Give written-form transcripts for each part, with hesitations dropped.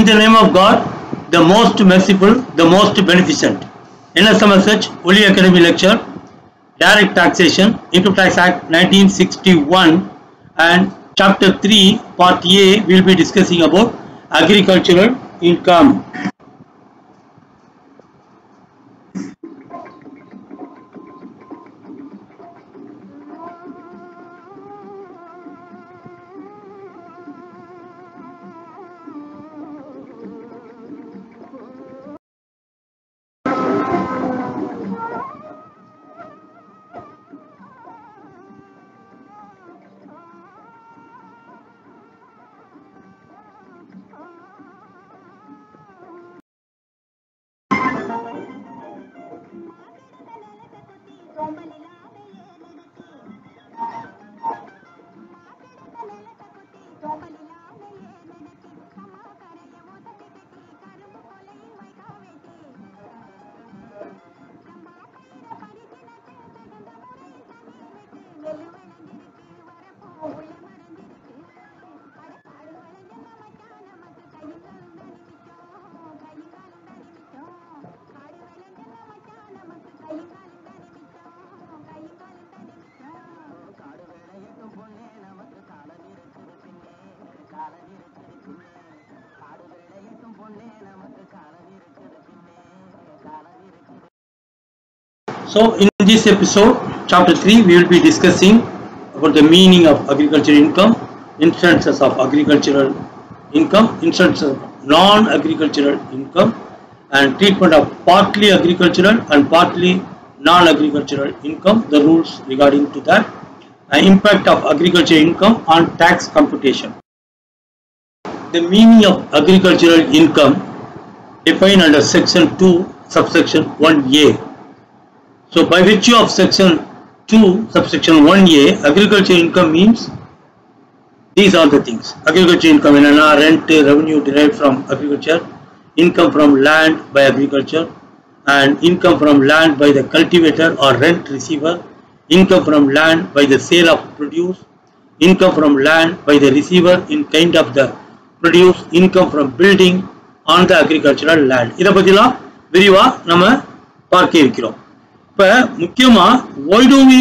In the name of God, the most merciful, the most beneficent. NSMSH Holy Academy Lecture, Direct Taxation, Income Tax Act 1961 and Chapter 3, Part A, we will be discussing about agricultural income. So in this episode, chapter 3, we will be discussing about the meaning of agricultural income, instances of agricultural income, instances of non-agricultural income, and treatment of partly agricultural and partly non-agricultural income, the rules regarding to that, and impact of agricultural income on tax computation. The meaning of agricultural income defined under section 2, subsection 1A. So by virtue of section 2, subsection 1A, agricultural income means these are the things. Agricultural income in rent, revenue derived from agriculture, income from land by agriculture, and income from land by the cultivator or rent receiver, income from land by the sale of produce, income from land by the receiver in kind of the produce, income from building on the agricultural land. இத பத்திலாம் விரிவா நம்ம பார்க்க இருக்கிறோம். இப்ப முக்கியமா why do we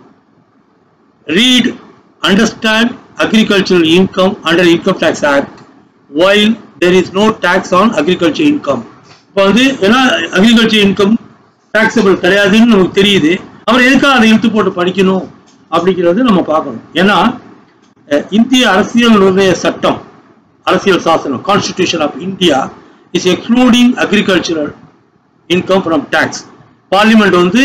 read, understand agricultural income under Income Tax Act while there is no tax on agricultural income? இப்போ வந்து ஏன்னா agricultural income taxable கிடையாதுன்னு நமக்கு தெரியுது. அப்புறம் எதுக்காக அதை இழுத்து போட்டு படிக்கணும் அப்படிங்கிறது நம்ம பார்க்கணும். ஏன்னா இந்திய அரசியல் நிர்ணய சட்டம், அரசியல் சாசனம், Constitution of India is excluding agricultural income from tax. Parliament வந்து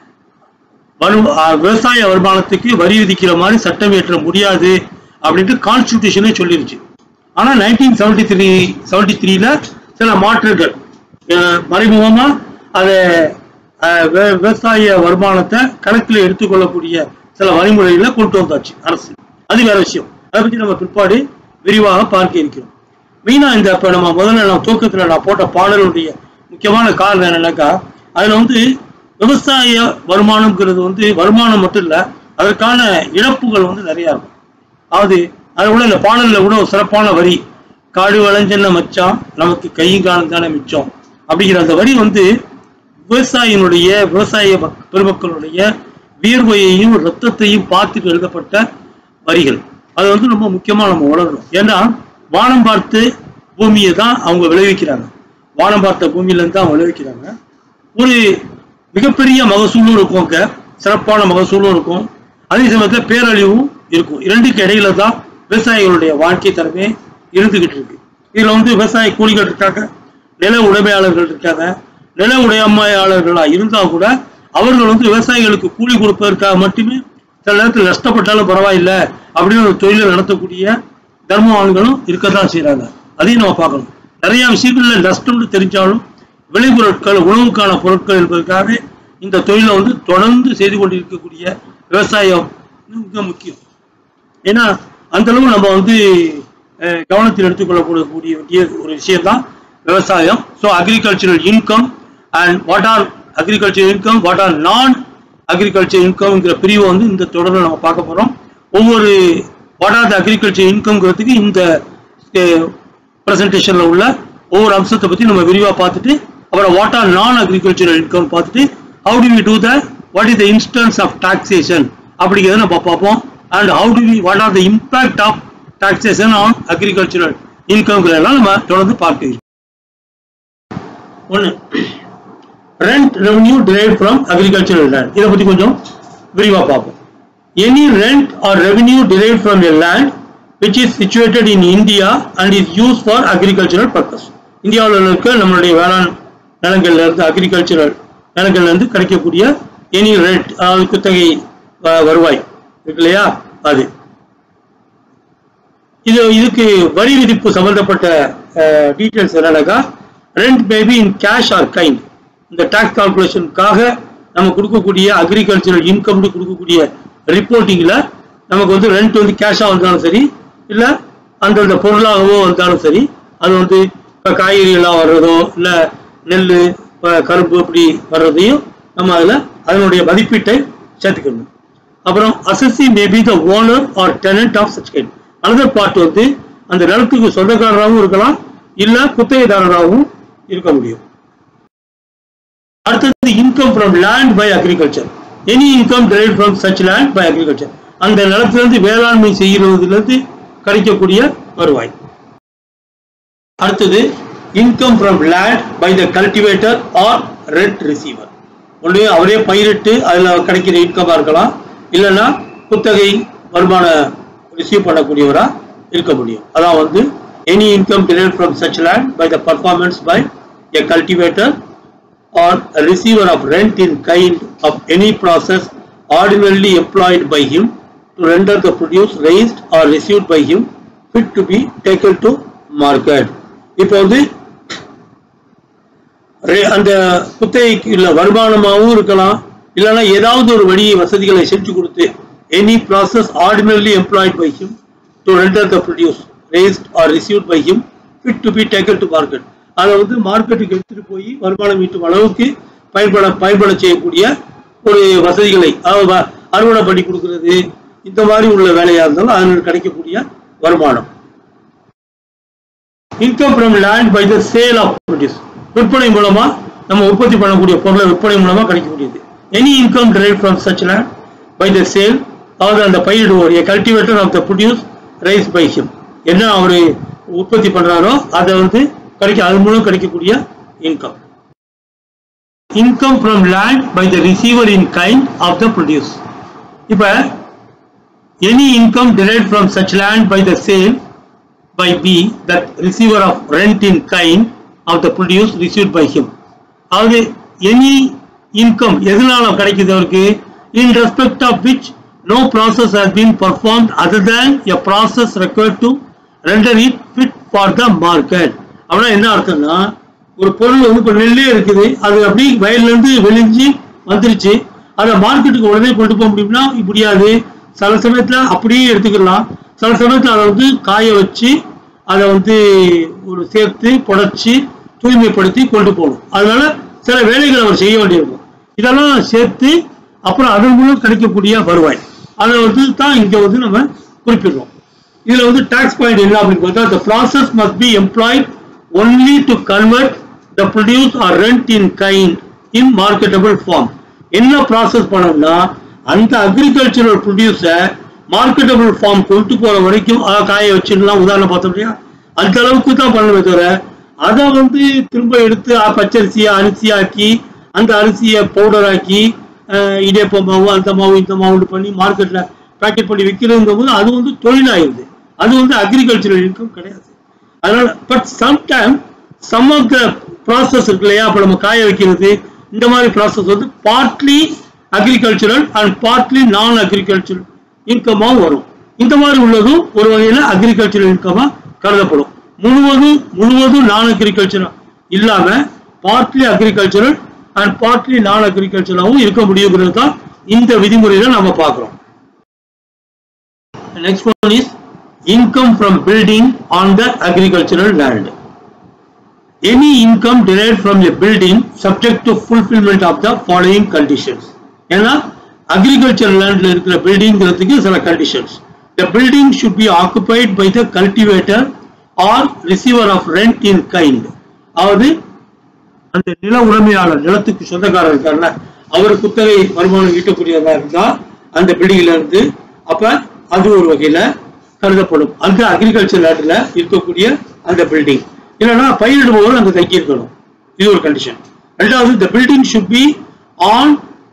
விவசாய வருமானத்துக்கு வரி விதிக்கிற மாதிரி சட்டம் இயற்ற முடியாது அப்படின்ட்டு கான்ஸ்டிடியூஷனே சொல்லிருச்சு. ஆனா 1973ல சில மாற்றுகள் மறைமுகமா அதை விவசாய வருமானத்தை கணக்கில் எடுத்துக்கொள்ளக்கூடிய சில வழிமுறைகளை கொண்டு வந்தாச்சு அரசு. அது வேற விஷயம். அதை பத்தி நம்ம பிற்பாடு விரிவாக பார்க்க இருக்கிறோம். மெயினா இந்த இப்ப நம்ம முதல்ல நான் துவக்கத்துல நான் போட்ட பாடலுடைய முக்கியமான காரணம் என்னன்னாக்கா, அதுல வந்து விவசாய வருமானம்ங்கிறது வந்து வருமானம் மட்டும் இல்ல, அதற்கான இழப்புகள் வந்து நிறைய இருக்கும். அது கூட இந்த பாடல்ல கூட ஒரு சிறப்பான வரி, காடு விளைஞ்சன மச்சான் நமக்கு கையும் காலம் தானே மிச்சம் அப்படிங்கிற அந்த வரி வந்து விவசாய பெருமக்களுடைய வியர்வையையும் ரத்தத்தையும் பார்த்துட்டு எழுதப்பட்ட வரிகள். அது வந்து ரொம்ப முக்கியமா நம்ம உணரணும். ஏன்னா வானம் பார்த்து பூமியை தான் அவங்க விளைவிக்கிறாங்க. வானம் பார்த்த பூமியில இருந்து அவங்க விளைவிக்கிறாங்க. ஒரு மிகப்பெரிய மகசூலும் இருக்கும், சிறப்பான மகசூலும் இருக்கும், அதே சமயத்தில் பேரழிவும் இருக்கும். இரண்டுக்கு இடையில தான் விவசாயிகளுடைய வாழ்க்கை தரமே இருந்துகிட்டு இருக்கு. இதுல வந்து விவசாய கூலிகள் இருக்காங்க, நில உடைமையாளர்கள் இருக்காங்க. நில உடைமையாளர்களா இருந்தா கூட அவர்கள் வந்து விவசாயிகளுக்கு கூலி கொடுப்பதற்காக மட்டுமே சில நேரத்தில் நஷ்டப்பட்டாலும் பரவாயில்லை அப்படின்னு ஒரு தொழிலை நடத்தக்கூடிய தர்மவான்களும் இருக்கத்தான் செய்யறாங்க. அதையும் நம்ம பார்க்கணும். நிறைய விஷயங்கள்ல நஷ்டம்னு தெரிஞ்சாலும் விளைபொருட்கள், உணவுக்கான பொருட்கள் என்பதற்காக இந்த தொழிலை வந்து தொடர்ந்து செய்து கொண்டிருக்கக்கூடிய விவசாயம் மிக முக்கியம். ஏன்னா அந்த அளவு நம்ம வந்து கவனத்தில் எடுத்துக்கொள்ளக்கூடிய ஒரு விஷயம் தான் விவசாயம். So agricultural income and what are agriculture income, what are non agriculture இன்கம்ங்கிற பிரிவை வந்து இந்த தொடரில் நம்ம பார்க்க போறோம். ஒவ்வொரு வாட் ஆர் த அக்ரிகல்ச்சர் இன்கம்ங்கிறதுக்கு இந்த பிரசன்டேஷன்ல உள்ள ஒவ்வொரு அம்சத்தை பத்தி நம்ம விரிவா பார்த்துட்டு அப்புறம் what are non agricultural income பார்த்துட்டு how do we do that, what is the instance of taxation அப்படிங்கறத நம்ம பார்ப்போம். and how do we, what are the impact of taxation on agricultural income எல்லாம் நம்ம தொடர்ந்து பார்க்கிறோம். ஒன்று, rent revenue derived from agricultural land. இதை பத்தி கொஞ்சம் விரிவா பார்ப்போம். any rent or revenue derived from a land which is situated in India and is used for agricultural purpose. இந்தியாவில் இருக்க நம்மளுடைய வேளாண் நிலங்கள்ல இருந்து அக்ரிகல்ச்சரல் நிலங்கள்ல இருந்து கிடைக்கக்கூடிய எனி ரெண்ட், அதாவது குத்தகை வருவாய் இருக்கு இல்லையா, அது இதுக்கு வரி விதிப்பு சம்பந்தப்பட்ட டீடைல்ஸ் என்னன்னாக்கா, rent maybe in cash or kind. இந்த டாக்ஸ் கால்குலேஷனுக்காக நம்ம கொடுக்கக்கூடிய அக்ரிகல்ச்சரல் இன்கம் கொடுக்கக்கூடிய ரிப்போர்ட்டிங்ல நமக்கு வந்து ரெண்ட் வந்து கேஷா வந்தாலும் சரி, இல்ல அந்தந்த பொருளாகவோ வந்தாலும் சரி, அது வந்து காய்கறிகளாக வர்றதோ இல்ல நெல் கரும்பு அப்படி வர்றதையும் நம்ம அதில் அதனுடைய மதிப்பீட்டை சேர்த்துக்கணும். அப்புறம் assessee maybe the owner or tenant of such kind. Another part வந்து அந்த நிலத்துக்கு சொந்தக்காரராகவும் இருக்கலாம், இல்ல குத்தகைதாரராகவும் இருக்க முடியும். அடுத்தது income from land by agriculture. Any income derived from such land by agriculture. அந்த நிலத்திலிருந்து வேளாண்மை செய்கிறதிலிருந்து கிடைக்கக்கூடிய வருவாய். அடுத்தது income from land by the cultivator or rent receiver. ஒன்று அவரே பயிரிட்டு அதில் கிடைக்கிற இன்கமாக இருக்கலாம், இல்லைன்னா குத்தகை வருமான ரிசீவ் பண்ணக்கூடியவராக இருக்க முடியும். அதான் வந்து any income derived from such land by the performance by a cultivator or a receiver of rent in kind of any process ordinarily employed by him to render the produce raised or received by him fit to be taken to market. இப்போ வந்து அந்த குத்தகைக்கு இல்ல வருமானமாகவும் இருக்கலாம், இல்லைன்னா ஏதாவது ஒரு வழி வசதிகளை செஞ்சு கொடுத்து any process ordinarily employed by him to render the produce raised or received by him fit to be taken to market. அதை வந்து மார்க்கெட்டுக்கு எடுத்துட்டு போய் வருமானம் ஈட்டும் அளவுக்கு பயன்பட செய்யக்கூடிய ஒரு வசதிகளை அறுவடை பண்ணி கொடுக்கிறது, இந்த மாதிரி உள்ள வேலையா இருந்தாலும் அதனால் கிடைக்கக்கூடிய வருமானம். Income from land by the sale of produce. விற்பனை மூலமா நம்ம உற்பத்தி பண்ணக்கூடிய பொருளை விற்பனை மூலமா கிடைக்கக்கூடியது. Any income derived from such land by the sale, அதாவது அந்த பயிரிடுவோர் a cultivator of the produce raised by him, என்ன அவரு உற்பத்தி பண்றாரோ அதை வந்து அது மூலம் கிடைக்கக்கூடிய income. Income from land by the receiver in kind of the produce. இப்ப any income derived from such land by the sale by B, that receiver of rent in kind of the produce received by him. அதாவது any income எதனால கிடைக்குது அவருக்கு, in respect of which no process has been performed other than a process required to render it fit for the market. அப்படின்னா என்ன அர்த்தம்னா, ஒரு பொருள் வந்து இப்போ நெல்லே இருக்குது, அது அப்படி வயல்ல இருந்து வெளிஞ்சி வந்துருச்சு, அதை மார்க்கெட்டுக்கு உடனே கொண்டு போக முடியும்னா முடியாது. சில சமயத்துல அப்படியே எடுத்துக்கலாம், சில சமயத்துல அதை வந்து காய வச்சு அதை வந்து ஒரு சேர்த்து புடைச்சி தூய்மைப்படுத்தி கொண்டு போகணும். அதனால சில வேலைகளை அவர் செய்ய வேண்டியிருக்கும். இதெல்லாம் சேர்த்து அப்புறம் அதன் மூலம் கிடைக்கக்கூடிய வருவாய், அதை வந்து தான் இங்க வந்து நம்ம குறிப்பிடுறோம். இதுல வந்து டாக்ஸ் பாயிண்ட் என்ன அப்படின்னு பார்த்தா, the process must be employed only to convert the produce or rent in kind in marketable form. என்ன ப்ராசஸ் பண்ணணும்னா, அந்த அக்ரிகல்ச்சரல் ப்ரொடியூஸை மார்க்கெட்டபிள் ஃபார்ம் கொண்டு போற வரைக்கும் காய வச்சுலாம் உதாரணம் பார்த்தோம் இல்லையா, அந்த அளவுக்கு தான் பண்ணவே தவிர அதை வந்து திரும்ப எடுத்து பச்சரிசியை அரிசியாக்கி அந்த அரிசியை பவுடர் ஆக்கி இடியப்ப மாவு அந்த மாவு இந்த மாவு பண்ணி மார்க்கெட்ல பேக்கெட் பண்ணி விற்கிறதுங்கும் போது அது வந்து தொழிலாயிருது, அது வந்து அக்ரிகல்ச்சரல் இன்கம் கிடையாது. அதனால but sometime some of the process இருக்கு இல்லையா, அப்ப நம்ம காய வைக்கிறது இந்த மாதிரி ப்ராசஸ் வந்து partly agricultural and partly non agricultural இன்கமாக வரும். இந்த மாதிரி உள்ளதும் ஒரு வகையில அக்ரிகல்ச்சரல் இன்கமா கருதப்படும். முழுவதும் நான் அக்ரிகல்ச்சரல் இல்லாம பார்ட்லி அக்ரிகல்ச்சரல் அண்ட் பார்ட்லி நான் அக்ரிகல்ச்சராகவும் இருக்க முடியுங்கிறது தான் இந்த விதிமுறையில நம்ம பார்க்கிறோம். Next one is income from building on the agricultural land. Any income derived from a building subject to fulfillment of the following conditions. ஏன்னா அக்ரிகல்ச்சர் லேண்ட்ல இருக்கிற பில்டிங்கிறதுக்கு சில conditions. The building should be occupied by the cultivator or receiver of rent in kind. அதாவது அந்த நில உரிமையாளர் நிலத்துக்கு சொந்தக்காரர் இருக்காருல்ல அவர் குத்தகை வருமானம் ஈட்டக்கூடியதா இருந்தா அந்த பில்டிங்ல இருந்து அப்ப அது ஒரு வகையில கருதப்படும் அந்த அக்ரிகல்ச்சர் லேண்ட்ல இருக்கக்கூடிய அந்த பில்டிங். இல்லைன்னா பயிரிடுபவர் அங்க தங்கி இருக்கணும். இது ஒரு கண்டிஷன். ரெண்டாவது the building should be on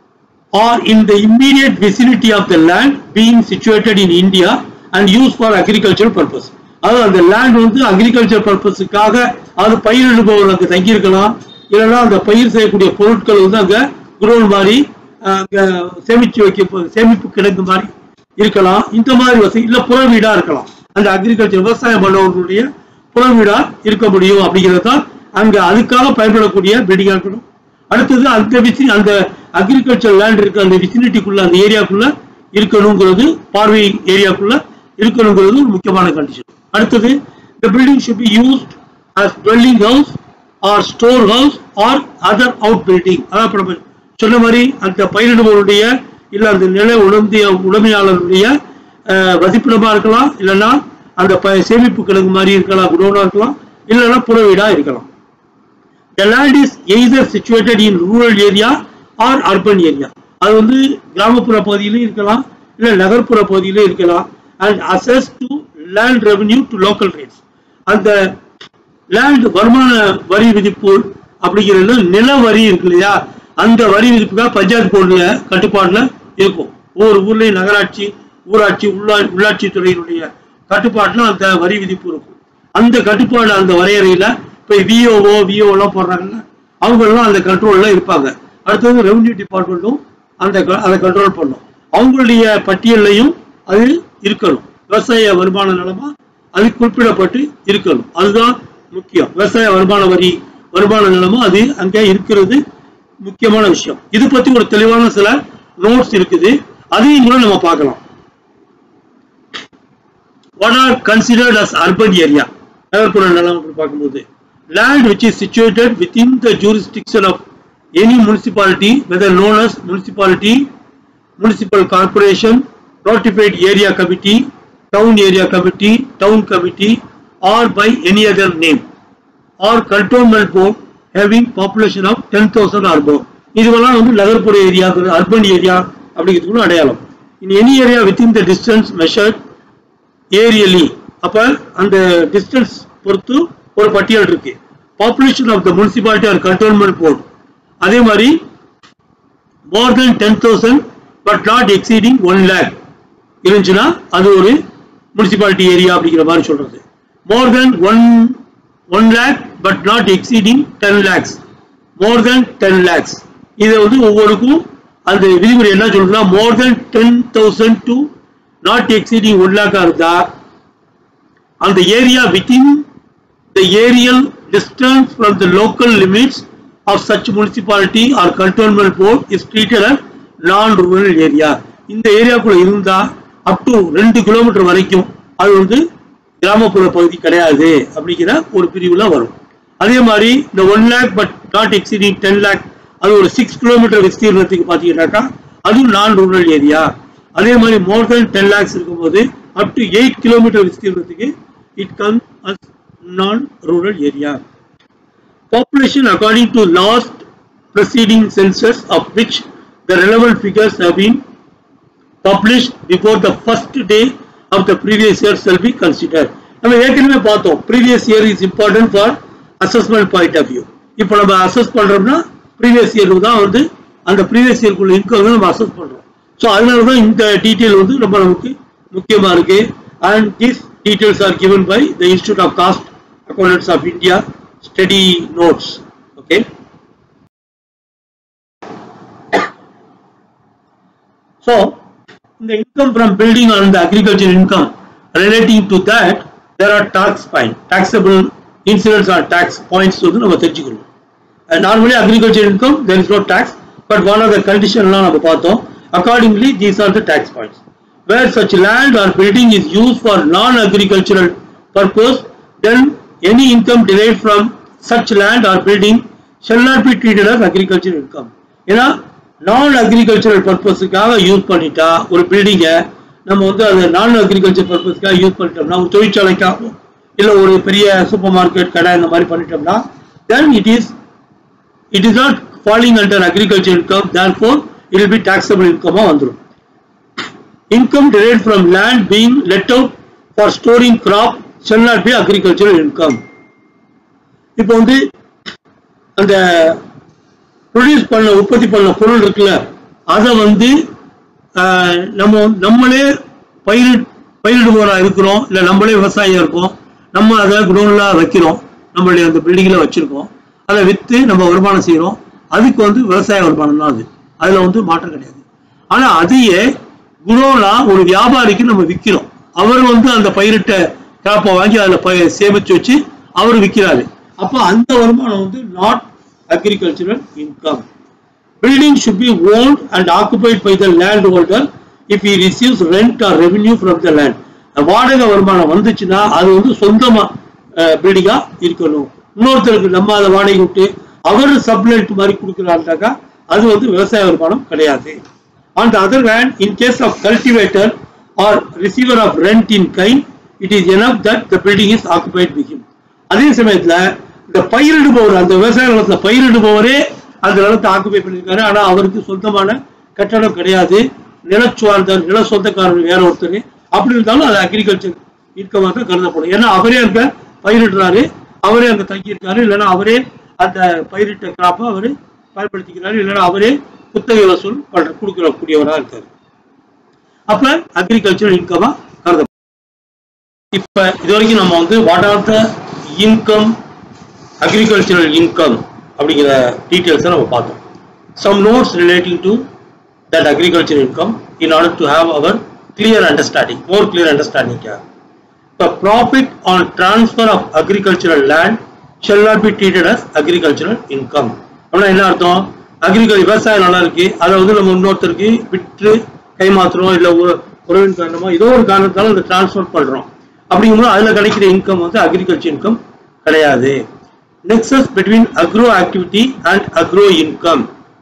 or in the immediate vicinity of the land being situated in India and used for agricultural purpose. அதாவது அந்த லேண்ட் வந்து அக்ரிகல்ச்சர் பர்பஸுக்காக அது பயிரிடுபவர் அங்க தங்கி இருக்கலாம். இல்லைன்னா அந்த பயிர் செய்யக்கூடிய பொருட்கள் வந்து அங்க குரோன் மாதிரி அங்க சேமிப்பு கிடங்கு மாதிரி இருக்கலாம். இந்த மாதிரி வசதி இல்ல புற வீடா இருக்கலாம். அந்த அக்ரிகல்ச்சர் விவசாயம் பண்ணவர்களுடைய புற வீடா இருக்க முடியும் அப்படிங்கிறதான் அங்க அதுக்காக பயன்படக்கூடிய பில்டிங்கா இருக்கணும். அடுத்தது அந்த அக்ரிகல்ச்சர் லேண்ட் இருக்க அந்த விசினிட்டிக்குள்ள அந்த ஏரியாக்குள்ள இருக்கணுங்கிறது பார்வை ஏரியாக்குள்ள இருக்கணுங்கிறது ஒரு முக்கியமான கண்டிஷன். அடுத்தது the building should be used as dwelling house or store house or other outbuilding. அதாவது சொன்ன மாதிரி அந்த பயிரிடுபவருடைய இல்ல அந்த நில உடைமையாளருடைய வசிப்பிடமா இருக்கலாம். இல்லைன்னா அந்த சேமிப்பு கிடங்கு மாதிரி இருக்கலாம், குடோனா இருக்கலாம். இல்லைன்னா புற வீடா இருக்கலாம். The land is either situated in rural area or urban area. அது வந்து கிராமப்புற பகுதியிலும் இருக்கலாம் இல்ல நகர்ப்புற பகுதியிலும் இருக்கலாம். And access to land revenue to local rates. அந்த லேண்ட் வருமான வரி விதிப்பு அப்படிங்கிறது நில வரி இருக்கு இல்லையா, அந்த வரி விதிப்புக்காக பஞ்சாயத்து போர்டுல கட்டுப்பாடுல இருக்கும். ஒவ்வொரு ஊர்லயும் நகராட்சி, ஊராட்சி, உள்ளாட்சி துறையினுடைய கட்டுப்பாட்டுல அந்த வரி விதிப்பு இருக்கும். அந்த கட்டுப்பாடு அந்த வரையறையில இப்ப விஓ எல்லாம் போடுறாங்க, அவங்க எல்லாம் அந்த கண்ட்ரோல்ல இருப்பாங்க. அடுத்தது ரெவன்யூ டிபார்ட்மெண்ட்டும் அதை கண்ட்ரோல் பண்ணும். அவங்களுடைய பட்டியலையும் அது இருக்கணும். விவசாய வருமான நிலமா அது குறிப்பிடப்பட்டு இருக்கணும். அதுதான் முக்கியம். விவசாய வருமான நிலமா அது அங்க இருக்கிறது முக்கியமான விஷயம். இது பத்தி ஒரு தெளிவான சில நோட்ஸ் இருக்குது, அதையும் கூட நம்ம பார்க்கலாம். What are considered as urban area? நகர்ப்புற நிலம் பார்க்கும்போது land which is situated within the jurisdiction of any municipality, whether known as municipality, municipal corporation, notified area committee, town area committee, town committee, or by any other name, or cantonment board having population of 10,000 or more. இதுவெல்லாம் வந்து நகர்ப்புற area, urban area அப்படிங்கிறதுக்கு அடையாளம். In any area within the distance measured aerially, அப்ப அந்த distance பொறுத்து ஒரு பட்டியல் இருக்கு. Population of the municipality or cantonment board அதே மாதிரி more than 10,000 but not exceeding 1 lakh இருந்துச்சுன்னா அது ஒரு முனிசிபாலிட்டி ஏரியா அப்படிங்கிற மாதிரி சொல்றது. more than 1 lakh but not exceeding 10 lakhs, more than 10 lakhs. இதை வந்து ஒவ்வொருக்கும் அந்த விதிமுறை என்ன சொல்றதுன்னா more than 10,000 to not exceeding 1 lakh இருந்தா அந்த area within the aerial distance from the local limits of such municipality or cantonment board is treated as non-rural area. இந்த ஏரியாக்குள்ள இருந்தா அப் டு 2 கிலோமீட்டர் வரைக்கும் அது வந்து கிராமப்புற பகுதி கிடையாது அப்படிங்கிற ஒரு பிரிவுல வரும். அதே மாதிரி இந்த 1 lakh but not exceeding 10 lakh அது ஒரு 6 கிலோமீட்டர் விஸ்தீர்ணத்துக்கு பாத்தீங்கன்னாக்கா அது நான் ரூரல் ஏரியா. அதே மாதிரி more than 10 lakhs இருக்கும்போது அப் டு 8 கிலோமீட்டர் விஸ்தீர்ணத்துக்கு it comes as non-rural area. Population according to last preceding census of which the relevant figures have been published before the first day of the previous year shall be considered. நம்ம ஏற்கனவே பார்த்தோம் previous year is important for assessment point of view. இப்போ நம்ம assess பண்றோம்னா previous year தான் வந்து அந்த previous year குள்ள இன்கம் நம்ம அசஸ் பண்றோம். சோ அதனால தான் இந்த டீடைல் வந்து நமக்கு முக்கியமா இருக்கு. And these details are given by the Institute of Cost Accountants of India study notes. Okay. So the income from building and the agriculture income relating to that there are taxable incidents or tax points to நம்ம தெரிஞ்சுக்கணும். Normally agriculture income there is no tax, but one of the condition எல்லாம் நம்ம பார்த்தோம். Accordingly these are the tax points. Where such land or building is used for non-agricultural purpose, then any income derived from such land or building shall not be treated as agricultural income. ஏன்னா நான் agricultural பர்பஸுக்காக use பண்ணிட்டா ஒரு பில்டிங்கை நம்ம வந்து அதை நான் agriculture பர்பஸுக்காக use பண்ணிட்டோம்னா ஒரு தொழிற்சாலைக்காகவும் இல்லை ஒரு பெரிய சூப்பர் மார்க்கெட் கடை இந்த மாதிரி பண்ணிட்டோம்னா then it is not falling under agriculture income, therefore it will be taxable income vandrum. Income derived from land being let out for storing crop shall not be agricultural income. இப்போ வந்து அந்த produce பண்ண உற்பத்தி பண்ண பொருள் இருக்குல்ல, அதை வந்து நம்மளே பயிரிடுவோரா இருக்கிறோம், இல்லை நம்மளே விவசாயியா இருக்கோம், நம்ம அதை குடோன்ல வைக்கிறோம், நம்மளுடைய அந்த பில்டிங்ல வச்சிருக்கோம், அதை விற்று நம்ம வருமானம் செய்யறோம், அதுக்கு வந்து விவசாய வருமானம் தான் அது, அதுல வந்து மாற்றம் கிடையாது. ஆனா அதையே குடோனா ஒரு வியாபாரிக்கு நம்ம விற்கிறோம், அவர் வந்து அந்த பயிரிட்ட கிராப்பை வாங்கி அதுல சேமிச்சு வச்சு அவர் விற்கிறாரு, அப்ப அந்த வருமானம் வந்து not agricultural income. Building should be owned and occupied by the landholder if he receives rent or revenue from the land. வாடகை வருமானம் வந்துச்சுன்னா அது வந்து சொந்தமா பில்டிங்கா இருக்கணும். இன்னொருத்தருக்கு நம்ம அதை வாடகை விட்டு அவர் சப்லெண்ட் மாதிரி கொடுக்குறாருனாக்கா அது வந்து விவசாய வருமானம் கிடையாது. On the other hand, in case of cultivator or receiver of rent in kind, it is enough that the building is occupied by him. அதே சமயத்துல இந்த பயிரிடுபவர், அந்த விவசாய நிலத்துல பயிரிடுபவரே அந்த நிலத்தை ஆக்குபை பண்ணியிருக்காரு, ஆனா அவருக்கு சொந்தமான கட்டடம் கிடையாது, நிலச்சுவார்ந்தர் நில சொந்தக்காரர் வேற ஒருத்தர், அப்படி இருந்தாலும் அது அக்ரிகல்ச்சர் இன்கமா தான் கருதப்படும். ஏன்னா அவரே அங்க பயிரிடுறாரு, அவரே அங்க தங்கியிருக்காரு, இல்லைன்னா அவரே அந்த பயிரிட்ட கிராப்பை அவரு பயன்படுத்திக்கிறாரு, இல்லைன்னா அவரே குத்தகை வசூல் கொடுக்கக்கூடியவராக இருக்காரு. அப்ப அக்ரிகல்ச்சர் இன்கமா கருதப்படும். இப்ப இது வரைக்கும் நம்ம வந்து what are the income, agricultural income அப்படிங்கிற டீடைல்ஸ் நம்ம பார்த்தோம். Some notes relating to that agricultural income in order to have our clear understanding, more clear understanding. The profit on transfer of agricultural land shall not be treated as agricultural income. அப்படின்னா என்ன அர்த்தம்? Agriculture விவசாயம் நல்லா இருக்கு, அதை வந்து நம்ம இன்னொருத்தருக்கு விற்று கைமாத்துறோம், இல்லை உறவின் காரணமா ஏதோ ஒரு காரணத்தால அதை டிரான்ஸ்ஃபர் பண்றோம், அப்படிங்கும்போது அதுல கிடைக்கிற இன்கம் வந்து அக்ரிகல்ச்சர் இன்கம் கிடையாது. Nexus between agro activity and agro income.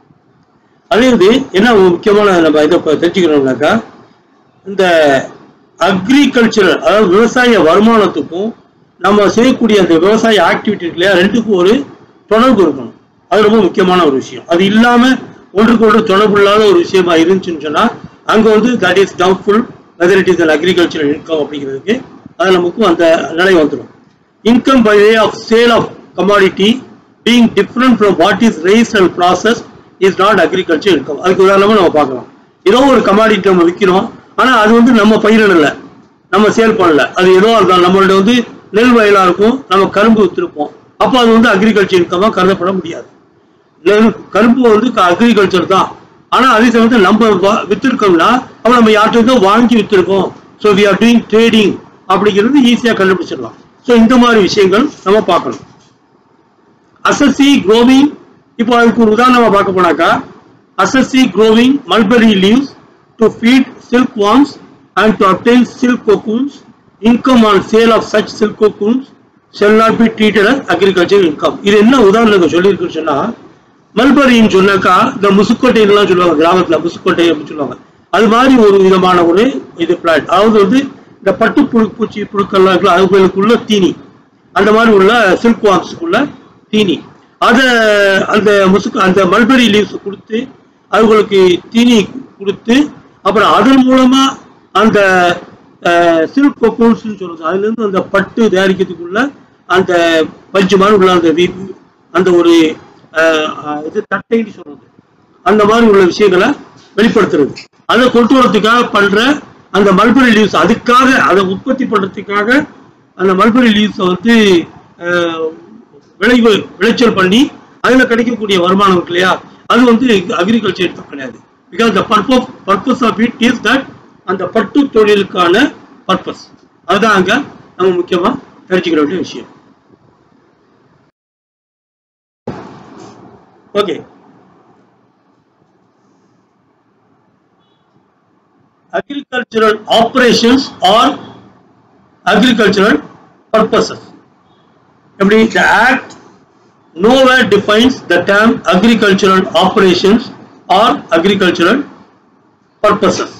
அதே இது என்ன முக்கியமான நம்ம இதை தெரிஞ்சுக்கணும்னாக்கா, இந்த அக்ரிகல்ச்சரல் அதாவது விவசாய வருமானத்துக்கும் நம்ம செய்யக்கூடிய அந்த விவசாய ஆக்டிவிட்டி இல்லையா, ரெண்டுக்கும் ஒரு தொடர்பு இருக்கணும். அது ரொம்ப முக்கியமான ஒரு விஷயம். அது இல்லாம ஒன்றுக்கு ஒன்று தொடர்பு இல்லாத ஒரு விஷயமா இருந்துச்சுன்னு சொன்னா அங்க வந்து that is doubtful whether it is an agricultural income அப்படிங்கிறதுக்கு அது நமக்கு அந்த நிலை வந்துடும். Income by way of sale of commodity being different from what is raised and processed is not agriculture income. அதுக்கு உதாரணமா நம்ம பார்க்கலாம். ஏதோ ஒரு கமாடிட்டி நம்ம விற்கிறோம், ஆனா அது வந்து நம்ம பயிரிடல, நம்ம சேல் பண்ணல, அது ஏதோ நம்மளோட வந்து நெல் வயலா இருக்கும், நம்ம கரும்பு வித்திருப்போம், அப்போ அது வந்து அக்ரிகல்ச்சர் இன்கமா கருதப்பட முடியாது. கரும்பு வந்து அக்ரிகல்ச்சர் தான், ஆனா அதே சமயத்தில் நம்ம வித்திருக்கோம்னா அப்ப நம்ம யார்கிட்ட வாங்கி வித்திருக்கோம், so we are doing trading அப்படிங்கிறது ஈஸியா கண்டுபிடிச்சிடலாம். ஸோ இந்த மாதிரி விஷயங்கள் நம்ம பார்க்கணும். அசசி growing, இப்போ அதுக்கு ஒரு உதாரணமா பார்க்க போனாக்கா, அசசி growing mulberry leaves to feed silkworms and to obtain silk cocoons, income on sale of such silk cocoons shall not be treated as agricultural income. இது என்ன உதாரணம் சொல்லியிருக்குன்னு சொன்னா, மல்பரின்னு சொன்னாக்கா இந்த முசுக்கொட்டைலாம் சொல்லுவாங்க, கிராமத்துல முசுக்கொட்டை அப்படின்னு சொல்லுவாங்க, அது மாதிரி ஒரு விதமான ஒரு இது பிளான்ட், அதாவது வந்து இந்த பட்டு பூச்சி புழுக்கள்லாம் இருக்குல்ல அதுக்குள்ள தீனி, அந்த மாதிரி உள்ள சில்க் வார்ம்ஸ்க்குள்ள தீனி, அதை அந்த மல்பெரி லீவ்ஸ் கொடுத்து அவங்களுக்கு தீனி கொடுத்து அப்புறம் அதன் மூலமா அந்த சில்க் கொக்கூன்ஸ் சொல்றது, அதுல இருந்து அந்த பட்டு தயாரிக்கிறதுக்குள்ள அந்த பஞ்சு மாதிரி உள்ள அந்த ஒரு இது தட்டைன்னு சொல்றது, அந்த மாதிரி உள்ள விஷயங்களை வெளிப்படுத்துறது, அதை கொண்டு வரதுக்காக பண்ற அந்த மல்பெரி லீவ்ஸ், அதுக்காக அதை உற்பத்தி பண்றதுக்காக அந்த மல்பெரி லீவ்ஸை வந்து விளைச்சல் பண்ணி அதுல கிடைக்கக்கூடிய வருமானம் இருக்கு இல்லையா, அது வந்து அக்ரிகல்ச்சர் கிடையாது. Because the purpose of it is that அந்த பட்டு தொழிலுக்கான பர்பஸ், அதுதான் அங்க நம்ம முக்கியமா தெரிஞ்சுக்கிற வேண்டிய விஷயம். Okay, agricultural operations or agricultural purposes. The Act nowhere defines the term agricultural operations or agricultural purposes.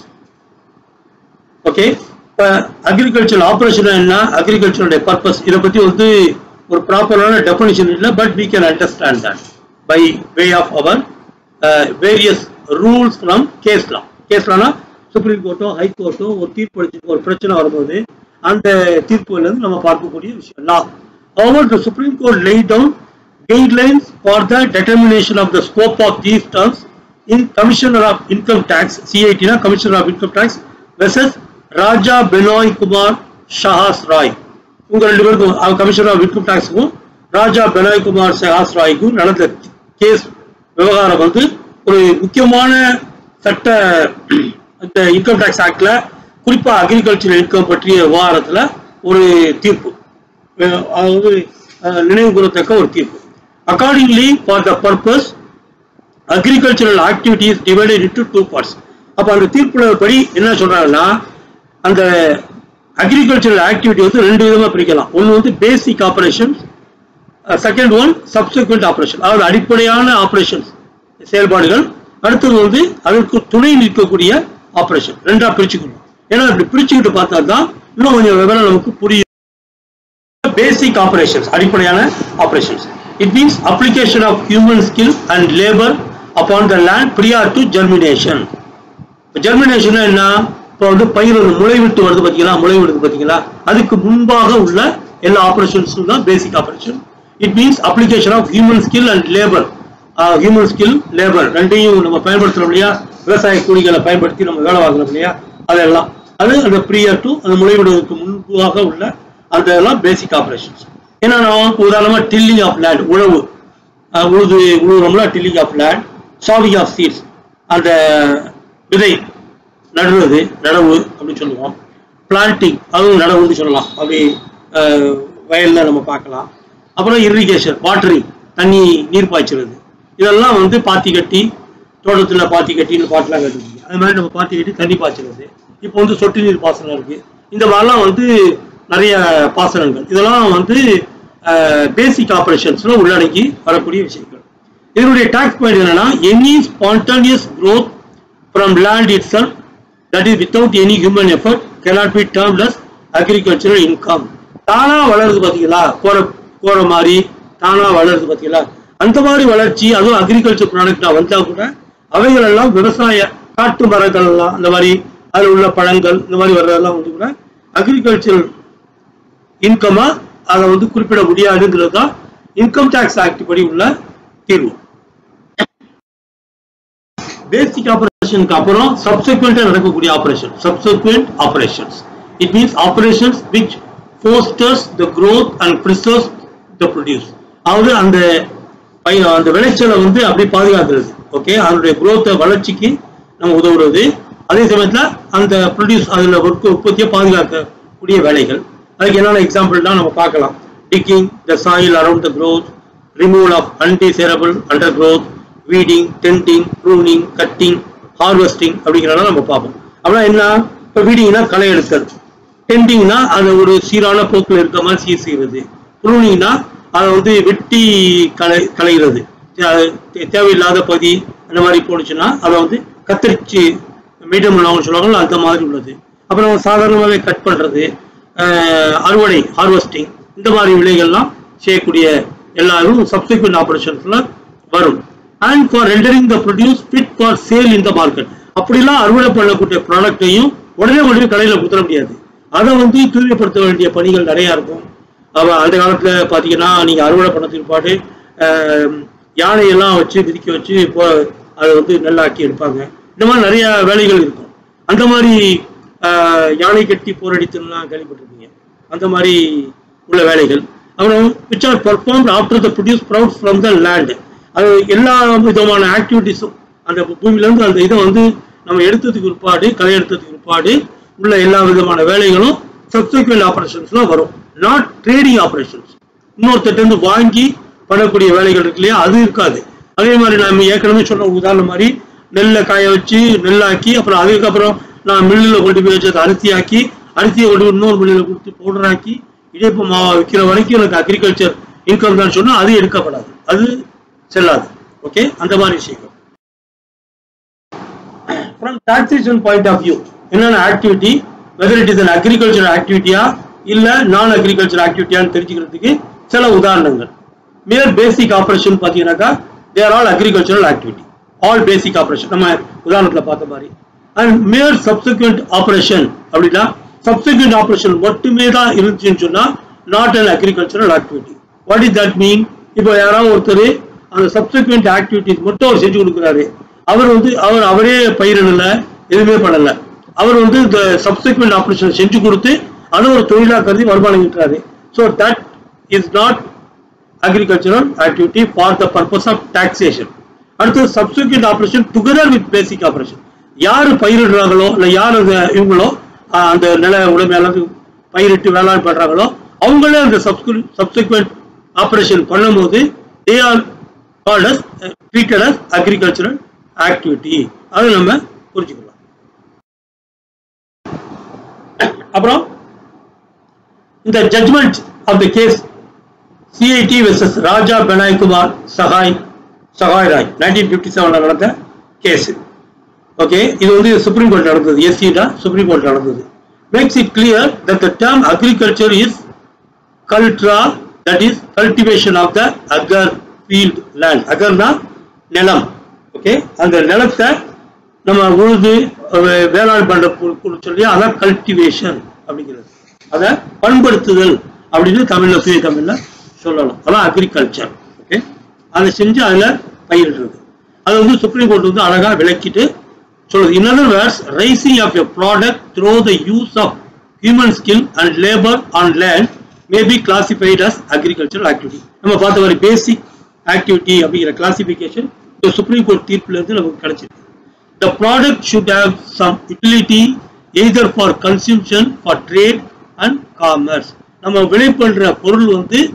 Okay, agricultural operation and agricultural purpose இதை பத்தி வந்து ஒரு ப்ராப்பரான டெஃபினிஷன் இல்லை, but we can understand that by way of our various rules from case law. Case லானா supreme கோர்ட்டோ high கோர்ட்டோ ஒரு தீர்ப்பு அளிச்சு ஒரு பிரச்சனை வரும்போது அந்த தீர்ப்புலேருந்து நம்ம பார்க்கக்கூடிய விஷயம் law. However, the Supreme Court laid down guidelines for the determination of the scope of these terms in Commissioner of Income Tax, CIT na Commissioner of Income Tax versus Raja Benoy Kumar Shahas Roy. உங்க ரெண்டு பேருக்கும் commissioner of income டாக்ஸுக்கும் ராஜா பெனாய் குமார் ஷஹாஸ் ராய்க்கும் நடந்த கேஸ் விவகாரம் வந்து ஒரு முக்கியமான சட்ட இந்த இன்கம் டாக்ஸ் ஆக்ட்ல குறிப்பா அக்ரிகல்ச்சரல் இன்கம் பற்றிய விவகாரத்துல ஒரு தீர்ப்பு, அதாவது நினைவு கூறத்தக்க ஒரு தீர்ப்பு. Accordingly for the purpose agricultural activity is divided into 2 parts. அப்ப அந்த தீர்ப்புல படி என்ன சொல்றாங்கன்னா, அந்த அக்ரிகல்ச்சரல் ஆக்டிவிட்டி வந்து ரெண்டு விதமா பிரிக்கலாம். ஒன்று வந்து basic operations, second one subsequent operation, அதாவது அடிப்படையான ஆபரேஷன்ஸ் செயல்பாடுகள். அடுத்தது வந்து அதற்கு துணை நிற்கக்கூடிய ஆபரேஷன். ரெண்டா பிரிச்சுக்கணும். ஏன்னா இப்படி பிரிச்சுக்கிட்டு பார்த்தா தான் இன்னும் கொஞ்சம் விவரம் நமக்கு புரியும். பேசிக் ஆபரேஷன்ஸ் அடிப்படையான operations. It means application of human skill and labour upon the land prior to germination. Germination என்ன? இப்போ வந்து பயிர் முளைவிட்டு வருது பார்த்தீங்களா, முளைவிடுது பார்த்தீங்களா, அதுக்கு முன்பாக உள்ள எல்லா ஆபரேஷன்ஸும் தான் basic operation. It means application of human skill and labour. Human skill labour ரெண்டையும் நம்ம பயன்படுத்துறோம் இல்லையா, விவசாய கூலிகளை பயன்படுத்தி நம்ம வேலை வாங்குறோம் இல்லையா, அதெல்லாம் அது அந்த ப்ரியர் டு அந்த முளைவிடுவதற்கு முன்பாக உள்ள அந்த எல்லாம் பேசிக் ஆபரேஷன்ஸ். ஏன்னா நான் உதாரணமாக டில்லிங் ஆஃப் லேண்ட், உழுவுறோம்ல, tilling of land, sowing of seeds, அந்த விதை நடுவது, நடவு அப்படின்னு சொல்லுவோம். பிளான்டிங், அதுவும் நடவுன்னு சொல்லலாம், அப்படி வயலில் நம்ம பார்க்கலாம். அப்புறம் இரிகேஷன், வாட்டரிங், தண்ணி நீர் பாய்ச்சிறது, இதெல்லாம் வந்து பாத்தி கட்டி, தோட்டத்தில் பாத்தி கட்டின்னு பாட்டெலாம் கட்டுறீங்க, அது மாதிரி நம்ம பாத்தி கட்டி தண்ணி பாய்ச்சிறது. இப்போ வந்து சொட்டு நீர் பாசனம் இருக்குது. இந்த மாதிரிலாம் வந்து நிறைய பாசனங்கள், இதெல்லாம் வந்து பேசிக் ஆபரேஷன்ஸ்ல உள்ளடங்கி வரக்கூடிய விஷயங்கள். இதனுடைய டாக்ஸ் பாயிண்ட் என்னன்னா, any spontaneous growth from land itself that is without any human effort cannot be termed as agricultural income. தானா வளருது பார்த்தீங்களா, கோர மாதிரி தானா வளருது பார்த்தீங்களா, அந்த மாதிரி வளர்ச்சி அதுவும் அக்ரிகல்ச்சர் ப்ராடக்டா வந்தா கூட அவைகள் எல்லாம் விவசாய காட்டு மரங்கள் எல்லாம் அந்த மாதிரி அதில் உள்ள பழங்கள் இந்த மாதிரி வர்றதெல்லாம் வந்து கூட அக்ரிகல்ச்சர் இன்கமா அதை வந்து குறிப்பிட முடியாதுங்கிறது தான் இன்கம் டாக்ஸ் ஆக்ட் படி உள்ள தீர்வு. பேசிக் ஆபரேஷனுக்கு அப்புறம் சப்சிக்வெண்டா நடக்கக்கூடிய operation, subsequent operations. It means operations which fosters the growth and preserves the produce. அதாவது அந்த விளைச்சலை வந்து அப்படி பாதுகாக்கிறது, ஓகே, அதனுடைய growth வளர்ச்சிக்கு நம்ம உதவுறது. அதே சமயத்தில் அந்த ப்ரொடியூஸ் அதில் உற்பத்தியை பாதுகாக்கக்கூடிய வேலைகள். அதுக்கு என்னென்ன எக்ஸாம்பிள்லாம் நம்ம பார்க்கலாம். Digging the soil around the growth, removal of undesirable under growth, weeding, tending, pruning, cutting, harvesting அப்படிங்கிறத நம்ம பார்ப்போம். அப்படின்னா என்ன? இப்போ வீடிங்னா களை எடுக்கிறது, டென்டிங்னா அதை ஒரு சீரான போக்கில் இருக்க மாதிரி சீர் செய்கிறது, ப்ரூனிங்னா அதை வந்து வெட்டி களைகிறது, தேவையில்லாத பகுதி அந்த மாதிரி போனுச்சுன்னா அதை வந்து கத்தரிச்சு மீடியம் உள்ளவங்க சொல்லுவாங்க, அந்த மாதிரி உள்ளது. அப்புறம் சாதாரணமாகவே கட் பண்ணுறது, அறுவடை, ஹார்வெஸ்டிங், இந்த மாதிரி விலைகள்லாம் செய்யக்கூடிய எல்லாரும் சப்சிக்வெண்ட் ஆபரேஷன்ஸ்ல வரும். And for rendering the produce fit for sale in the market. அப்படிலாம் அறுவடை பண்ணக்கூடிய ப்ராடக்டையும் உடனே கடையில் கொடுத்துட முடியாது, அதை வந்து தூய்மைப்படுத்த வேண்டிய பணிகள் நிறையா இருக்கும். அந்த காலத்தில் பார்த்தீங்கன்னா நீங்கள் அறுவடை பண்ணதுக்கு பாட்டு யானையெல்லாம் வச்சு மிதிக்க வச்சு இப்போ அதை வந்து நெல்லாக்கி எடுப்பாங்க. இந்த மாதிரி நிறைய வேலைகள் இருக்கும். அந்த மாதிரி யானை கட்டி போரடித்துலாம் கேள்விப்பட்டிருக்கீங்க, அந்த மாதிரி உள்ள வேலைகள். அப்புறம் which are performed after the produce sprouts from the land. அது எல்லா விதமான ஆக்டிவிட்டிஸும் அந்த பூமியிலேருந்து அந்த இதை வந்து நம்ம எடுத்ததுக்கு பிற்பாடு, களை எடுத்ததுக்கு பிற்பாடு உள்ள எல்லா விதமான வேலைகளும் சப்சிக்வெண்ட் ஆபரேஷன்ஸ்ல வரும். நாட் ட்ரேடிங் ஆபரேஷன்ஸ், இன்னொருத்தருந்து வாங்கி பண்ணக்கூடிய வேலைகள் இருக்கு இல்லையா, அது இருக்காது. அதே மாதிரி நம்ம ஏற்கனவே சொன்ன உதாரணம் மாதிரி நெல்லை காய வச்சு நெல்லாக்கி, அப்புறம் அதுக்கப்புறம் நான் மில்லில் கொண்டு போய் வச்சு அதை அரிசியாக்கி, அரிசியை கொண்டு போய் இன்னொரு மில்லில் கொடுத்து பவுடராக்கி இடிப்பு மாவா விற்கிற வரைக்கும் எனக்கு அக்ரிகல்ச்சர் இன்கம் தான் சொன்னால் அது எடுக்கப்படாது, அது செல்லாது. ஓகே, அந்த மாதிரி விஷயங்கள். From taxation point of view, என்னென்ன activity, whether it is an agricultural activity இல்ல நான் அக்ரிகல்ச்சர் ஆக்டிவிட்டியான்னு தெரிஞ்சுக்கிறதுக்கு சில உதாரணங்கள். மேர் பேசிக் ஆபரேஷன் பார்த்தீங்கன்னாக்கா they are all agricultural activity, all basic operation நம்ம உதாரணத்துல பார்த்த மாதிரி. அண்ட் மேர் சப்சிக்வெண்ட் ஆபரேஷன் அப்படின்னா சப்சிக்வெண்ட் ஆபரேஷன் மட்டுமே தான் இருந்துச்சுன்னு சொன்னா not an agricultural activity. What is that mean? இப்போ யாராவது ஒருத்தர் அந்த சப்சிக்வெண்ட் ஆக்டிவிட்டிஸ் மட்டும் அவர் செஞ்சு கொடுக்குறாரு, அவர் அவரே பயிரிடல, எதுவுமே பண்ணல, அவர் இந்த சப்சிக்வெண்ட் ஆபரேஷன் செஞ்சு கொடுத்து அதை ஒரு தொழிலா கருதி வருமானம் ஈட்டுறாரு. So that is not agricultural activity for the purpose of taxation. அடுத்து subsequent operation together with basic operation. யாரு பயிரிடுறாங்களோ இல்ல யார் இவங்களோ அந்த நில உடைமையாளர் பயிரிட்டு வேளாண் பண்றாங்களோ அவங்களே அந்த subsequent operation பண்ணும்போது they are called as treated as agricultural activity. அதை நம்ம புரிஞ்சுக்கலாம். அப்புறம் இந்த judgment of the case CIT versus Raja Benay Kumar Sahai Rai 1957 நடந்த கேஸ். ஓகே, இது சுப்ரீம் கோர்ட் நடந்தது. எஸ்சிடா சுப்ரீம் கோர்ட் நடந்தது. Makes it clear that the term agriculture is cultura, that is cultivation of the agar field land. agarna நிலம். Okay, அந்த நிலத்தை நம்ம உழுது வேளாண் பண்ற சொல்லி அதான் கல்டிவேஷன் அப்படிங்கிறது. அதை பண்படுத்துதல் அப்படின்னு தமிழ்ல சொல்லலாம். அதான் அக்ரிகல்ச்சர். ஓகே, அதை செஞ்சு அதுல பயிரிடுறது. அது சுப்ரீம் கோர்ட் அழகா விளக்கிட்டு சொல்லுது. In other words, raising of a product through the use of human skill and labor on land may be classified as agricultural activity. நம்ம பார்த்த மாதிரி பேசிக் ஆக்டிவிட்டி அப்படிங்கிற கிளாசிபிகேஷன் இந்த சுப்ரீம் கோர்ட் தீர்ப்புல இருந்து நமக்கு கிடைச்சிருக்கு. The product should have some utility either for consumption, for trade and commerce. நம்ம விளை பண்ற பொருள்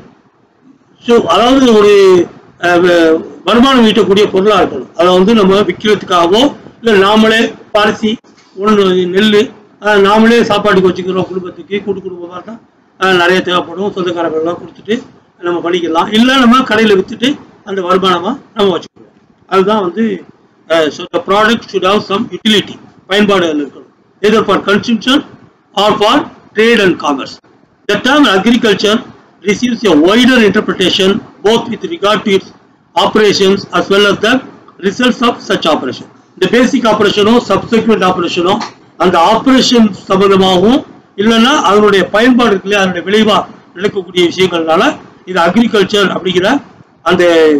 அதாவது ஒரு வருமானம் ஈட்டக்கூடிய பொருளா இருக்கணும். அதை நம்ம விற்கிறதுக்காகவோ இல்லை நாமளே பாரிசி நெல் நாமளே சாப்பாட்டுக்கு வச்சுக்கிறோம், குடும்பத்துக்கு கூட்டு குடும்பமாக தான் நிறைய தேவைப்படும், சொந்தக்காரர்கள்லாம் கொடுத்துட்டு நம்ம பண்ணிக்கலாம். இல்லை நம்ம கடையில் விற்றுட்டு அந்த வருமானமாக நம்ம வச்சுக்கிறோம். அதுதான் so the product should have some utility, பயன்பாடு இருக்கணும், either for consumption or for trade and commerce. The term agriculture receives a wider interpretation both with regard to its operations as well as the results of such operation. The basic operation or subsequent operation and the operation சம்பந்தமாகவும் இல்லைன்னா அதனுடைய பயன்பாடு இருக்குல்ல, அதனுடைய விளைவா நடக்கக்கூடிய விஷயங்கள்னால இது agriculture அப்படிங்கிற அந்த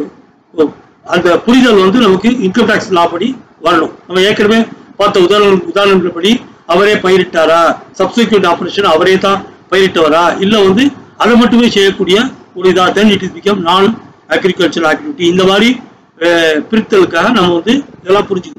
அந்த புரிதல் நமக்கு இன்கம் டாக்ஸ் லா படி வரணும். நம்ம ஏற்கனவே பார்த்த உதாரணங்கள் படி அவரே பயிரிட்டாரா, சப்சிக்வெண்ட் ஆபரேஷன் அவரே தான் பயிரிட்டவரா, இல்லை அதை மட்டுமே செய்யக்கூடிய ஒரு இதா, then it is become non agricultural activity. இந்த மாதிரி பிரித்தலுக்காக நம்ம இதெல்லாம் புரிஞ்சுக்கணும்.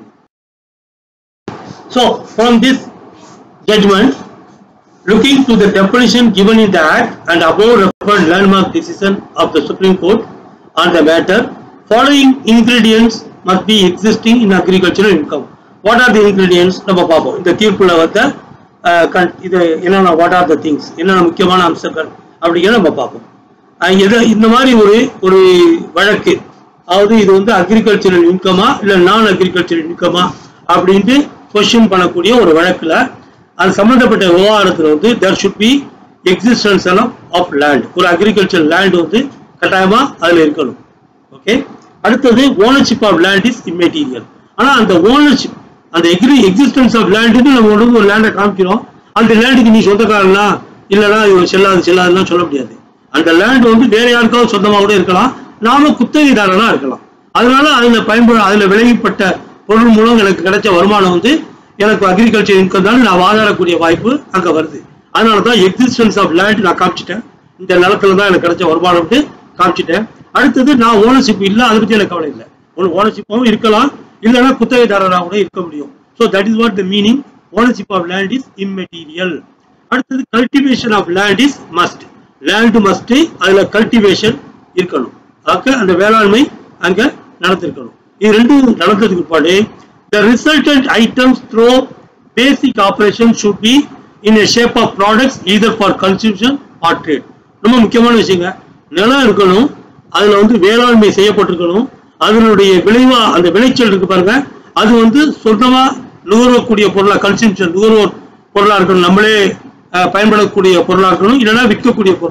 So from this judgment, looking to the definition given in the Act and above referred landmark decision of the Supreme Court on the matter, following ingredients must be existing in agricultural income. What are the ingredients? நம்ம பார்ப்போம். இந்த தீர்ப்புல இது என்னென்ன, what are the things, என்னென்ன முக்கியமான அம்சங்கள் அப்படிங்கிறத நம்ம பார்ப்போம். இந்த மாதிரி ஒரு வழக்கு, அதாவது இது அக்ரிகல்ச்சரல் இன்கமா இல்லை நான் அக்ரிகல்ச்சரல் இன்கமா அப்படின்ட்டு கொஸ்டின் பண்ணக்கூடிய ஒரு வழக்குல அது சம்பந்தப்பட்ட விவகாரத்தில் there should be existence of land. ஒரு அக்ரிகல்ச்சர் லேண்ட் கட்டாயமா அதுல இருக்கணும். ஓகே, அடுத்தது ownership of land is immaterial. ஆனா அந்த ஓனர்ஷிப், அந்த எக்ஸிஸ்டன்ஸ் ஆஃப் லேண்டுக்கு நம்ம ஒரு லேண்டை காமிக்கிறோம், அந்த லேண்டுக்கு நீ சொந்தக்காரனா இல்லைன்னா செல்லாதுன்னா சொல்ல முடியாது. அந்த லேண்ட் வேற யாருக்காவது சொந்தமாக கூட இருக்கலாம், நாம குத்தகைதாரனா இருக்கலாம். அதனால அதுல விளைவிப்பட்ட பொருள் மூலம் எனக்கு கிடைச்ச வருமானம் எனக்கு அக்ரிகல்ச்சர் இன்கம் தான் நான் வாதாடக்கூடிய வாய்ப்பு அங்க வருது. அதனாலதான் எக்ஸிஸ்டன்ஸ் ஆஃப் லேண்ட் நான் காமிச்சிட்டேன், இந்த நிலத்துல தான் எனக்கு கிடைச்ச வருமானம் காமிச்சிட்டேன். அடுத்தது நான் ஓனர்ஷிப் இல்லை, அதை பத்தி எனக்கு கவலை இல்லை. ஓனர்ஷிப்பும் இருக்கலாம், இல்லைன்னா குத்தகைதாரராக கூட இருக்க முடியும். So that is what the meaning. Ownership of land is immaterial. அடுத்தது cultivation of land is must. Land must, அதுல கல்டிவேஷன் இருக்கணும், அந்த வேளாண்மை அங்க நடந்திருக்கணும். இது ரெண்டும் நடந்ததுக்கு பிற்பாடு the resultant items through basic operation should be in a shape of products either for consumption or trade. ரொம்ப முக்கியமான விஷயங்க, நிலம் இருக்கணும், அதுல வேளாண்மை செய்யப்பட்டிருக்கணும், அதனுடைய விளைவா அந்த விளைச்சல் இருக்கு பாருங்க, அது சொந்தமா நுகரக்கூடிய பொருளா, கன்சம்ஷன் நுகர்வோர் பொருளா இருக்கணும், நம்மளே பயன்படக்கூடிய பொருளா இருக்கணும், இல்லைன்னா விற்கக்கூடிய பொருளா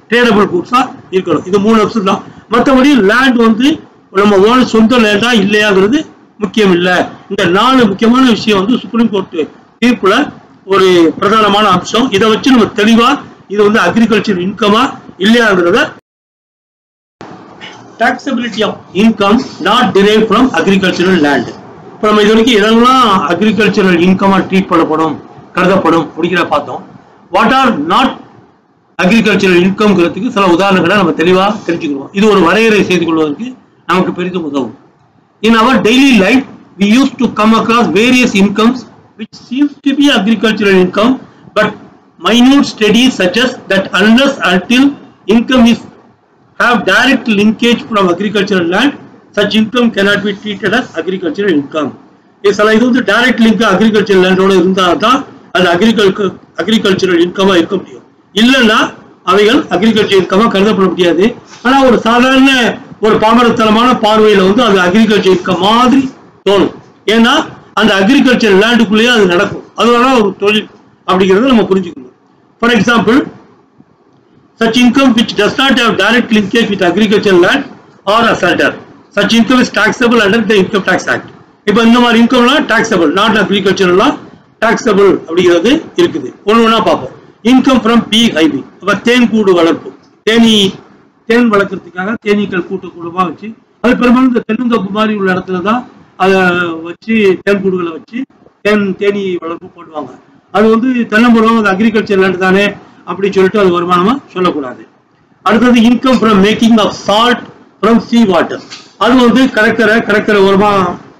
ட்ரேடபிள் கூட்ஸா இருக்கணும். இது 3 ஆப்ஷன் தான். மற்றபடி லேண்ட் வந்து நம்ம ஓன் சொந்த லேண்டா இல்லையாங்கிறது முக்கியம் இல்லை. இந்த 4 முக்கியமான விஷயம் வந்து சுப்ரீம் கோர்ட் தீர்ப்புல ஒரு பிரதானமான அம்சம். இதை வச்சு நம்ம தெளிவா இது வந்து அக்ரிகல்ச்சர் இன்கமா இல்லையாங்கிறத taxability of income not derived from agricultural land. இப்போ நம்ம இது வரைக்கும் இதெல்லாம் அக்ரிகல்ச்சரல் இன்கமா ட்ரீட் பண்ணப்படும் கருதப்படும் அப்படிங்கிற பார்த்தோம். வாட் ஆர் நாட் அக்ரிகல்ச்சரல் இன்கம்ங்கிறதுக்கு சில உதாரணங்களை நம்ம தெளிவாக தெரிஞ்சுக்கிறோம். இது ஒரு வரையறை செய்து கொள்வதற்கு நமக்கு பெரிதும் உதவும். In our daily life, we used to come across various incomes which seems to be agricultural income, but minute studies suggest that unless until income is have direct linkage from agricultural land, such income cannot be treated as agricultural income. இதெல்லாம் இது வந்து direct link agriculture லேண்டோட இருந்தால் தான் அது agricultural இன்கமா இருக்க முடியும். இல்லைன்னா அவைகள் அக்ரிகல்ச்சர் இன்கமா கருதப்பட முடியாது. ஆனா ஒரு சாதாரண ஒரு பாமரத்தனமான பார்வையில வந்து அது அக்ரிகல்ச்சர் இன்கம் மாதிரி தோணும். ஏன்னா அந்த அக்ரிகல்ச்சர் லேண்டுக்குள்ளேயே அது நடக்கும். அதனால ஒரு தொழில் அப்படிங்கிறத நம்ம புரிஞ்சுக்கணும். For example, such income which does not have direct linkage with agricultural land or a shelter, such income is taxable under the Income Tax Act. இப்போ இந்த மாதிரி இன்கம்லாம் taxable, not agricultural taxable அப்படிங்கிறது இருக்குது. ஒவ்வொன்றா பார்ப்போம். இன்கம் ஃப்ரம் பீ ஹைபி, அப்போ தேன் கூடு வளர்ப்பு, தேன் வளர்க்கறதுக்காக தேனீக்கள் கூட்டமா வச்சு, அது பெரும்பாலும் இந்த தென்னந்தோப்பு மாதிரி உள்ள இடத்துல தான் அதை வச்சு தேன் கூடுகளை வச்சு தேனி வளர்ப்பு போடுவாங்க. அது வந்து தென்னம்புறம் அது அக்ரிகல்ச்சர் லேண்ட் தானே அப்படி சொல்லிட்டு அது வருமானமா சொல்லக்கூடாது. அடுத்தது income from making of salt from sea water, அது வந்து கடற்கரை ஓரமா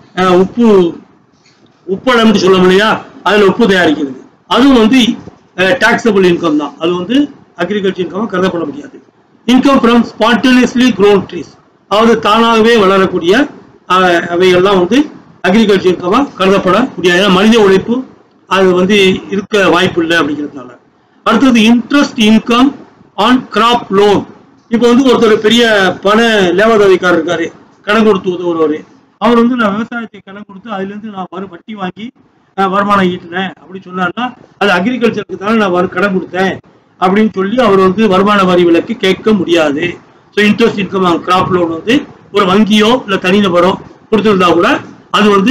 உப்பளம்னு சொல்ல முடியா, அதுல உப்பு தயாரிக்கிறது, அதுவும் வந்து டாக்ஸபிள் இன்கம் தான். அது வந்து அக்ரிகல்ச்சர் இன்கம் கருதப்பட முடியாது. Income from spontaneously grown trees, அதாவது தானாகவே வளரக்கூடிய அவைகள்லாம் வந்து அக்ரிகல்ச்சர் இன்கமா கருதப்பட முடியாது. மனித உழைப்பு அது வந்து இருக்க வாய்ப்பு இல்லை அப்படிங்கிறதுனால. அடுத்தது interest income on crop loan. இப்போ வந்து ஒருத்தர் பெரிய பண லேவாதவிக்காரர் இருக்காரு, கடன் கொடுத்து உதவுறவர். அவர் வந்து நான் விவசாயத்தை கடன் கொடுத்து அதுலேருந்து நான் வட்டி வாங்கி வருமானம் ஈட்டினேன் அப்படி சொன்னார்னா அது அக்ரிகல்ச்சருக்கு தானே நான் கடன் கொடுத்தேன் அப்படின்னு சொல்லி அவர் வந்து வருமான வரி விலக்கு கேட்க முடியாது. So interest income on crop loan வந்து ஒரு வங்கியோ இல்லை தனிநபரோ கொடுத்துருந்தா கூட அது வந்து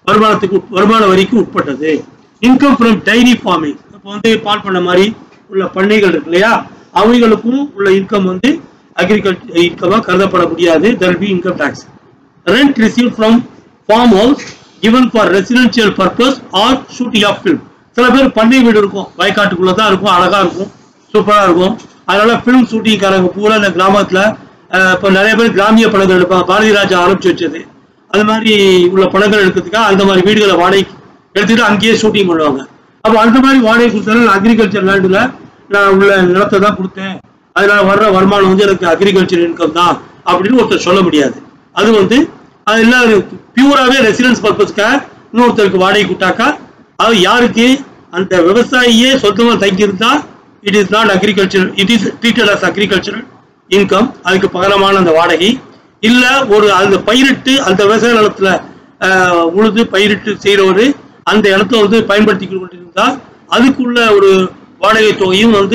வருமான வரிக்கு உட்பட்டது. இன்கம் ஃப்ரம் டைரி ஃபார்மிங், இப்போ வந்து பால் பண்ண மாதிரி உள்ள பண்ணைகள் இருக்கு இல்லையா, அவைகளுக்கும் உள்ள இன்கம் வந்து அக்ரிகல்ச்சர் இன்கமா கருதப்பட முடியாது. there will be income tax. Rent received from farm house given for residential purpose or shooting of film. சில பேர் பண்ணை வீடு இருக்கும், வயக்காட்டுக்குள்ள தான் இருக்கும், அழகா இருக்கும், சூப்பரா இருக்கும். அதனால பிலிம் ஷூட்டிங்காரங்க பூரா இந்த கிராமத்துல இப்போ நிறைய பேர் கிராமிய படங்கள் எடுப்பாங்க. பாரதி ராஜா ஆரம்பிச்சு வச்சது அது மாதிரி உள்ள படங்கள் எடுக்கிறதுக்காக அந்த மாதிரி வீடுகளை வாடகைக்கு எடுத்துட்டு அங்கேயே ஷூட்டிங் பண்ணுவாங்க. அப்போ அந்த மாதிரி வாடகை கொடுத்தாலும் அக்ரிகல்ச்சர் லேண்டில் நான் உள்ள நிலத்தை தான் கொடுத்தேன், அதனால வர்ற வருமானம் வந்து எனக்கு அக்ரிகல்ச்சர் இன்கம் தான் அப்படின்னு ஒருத்தர் சொல்ல முடியாது. அது வந்து அது எல்லாம் பியூராகவே ரெசிடென்ஸ் பர்பஸ்க்காக இன்னொருத்தருக்கு வாடகை கொடுத்தாக்கா அது யாருக்கு அந்த விவசாயியே சொந்தமாக தங்கியிருந்தா it is not agriculture, it is treated as agricultural income. அதுக்கு பகரமான அந்த வாடகை இல்லை ஒரு அந்த பயிரிட்டு அந்த விவசாய நிலத்துல உழுது பயிரிட்டு செய்கிறவர் அந்த இடத்த வந்து பயன்படுத்தி கொண்டிருந்தா அதுக்குள்ள ஒரு வாடகை தொகையும் வந்து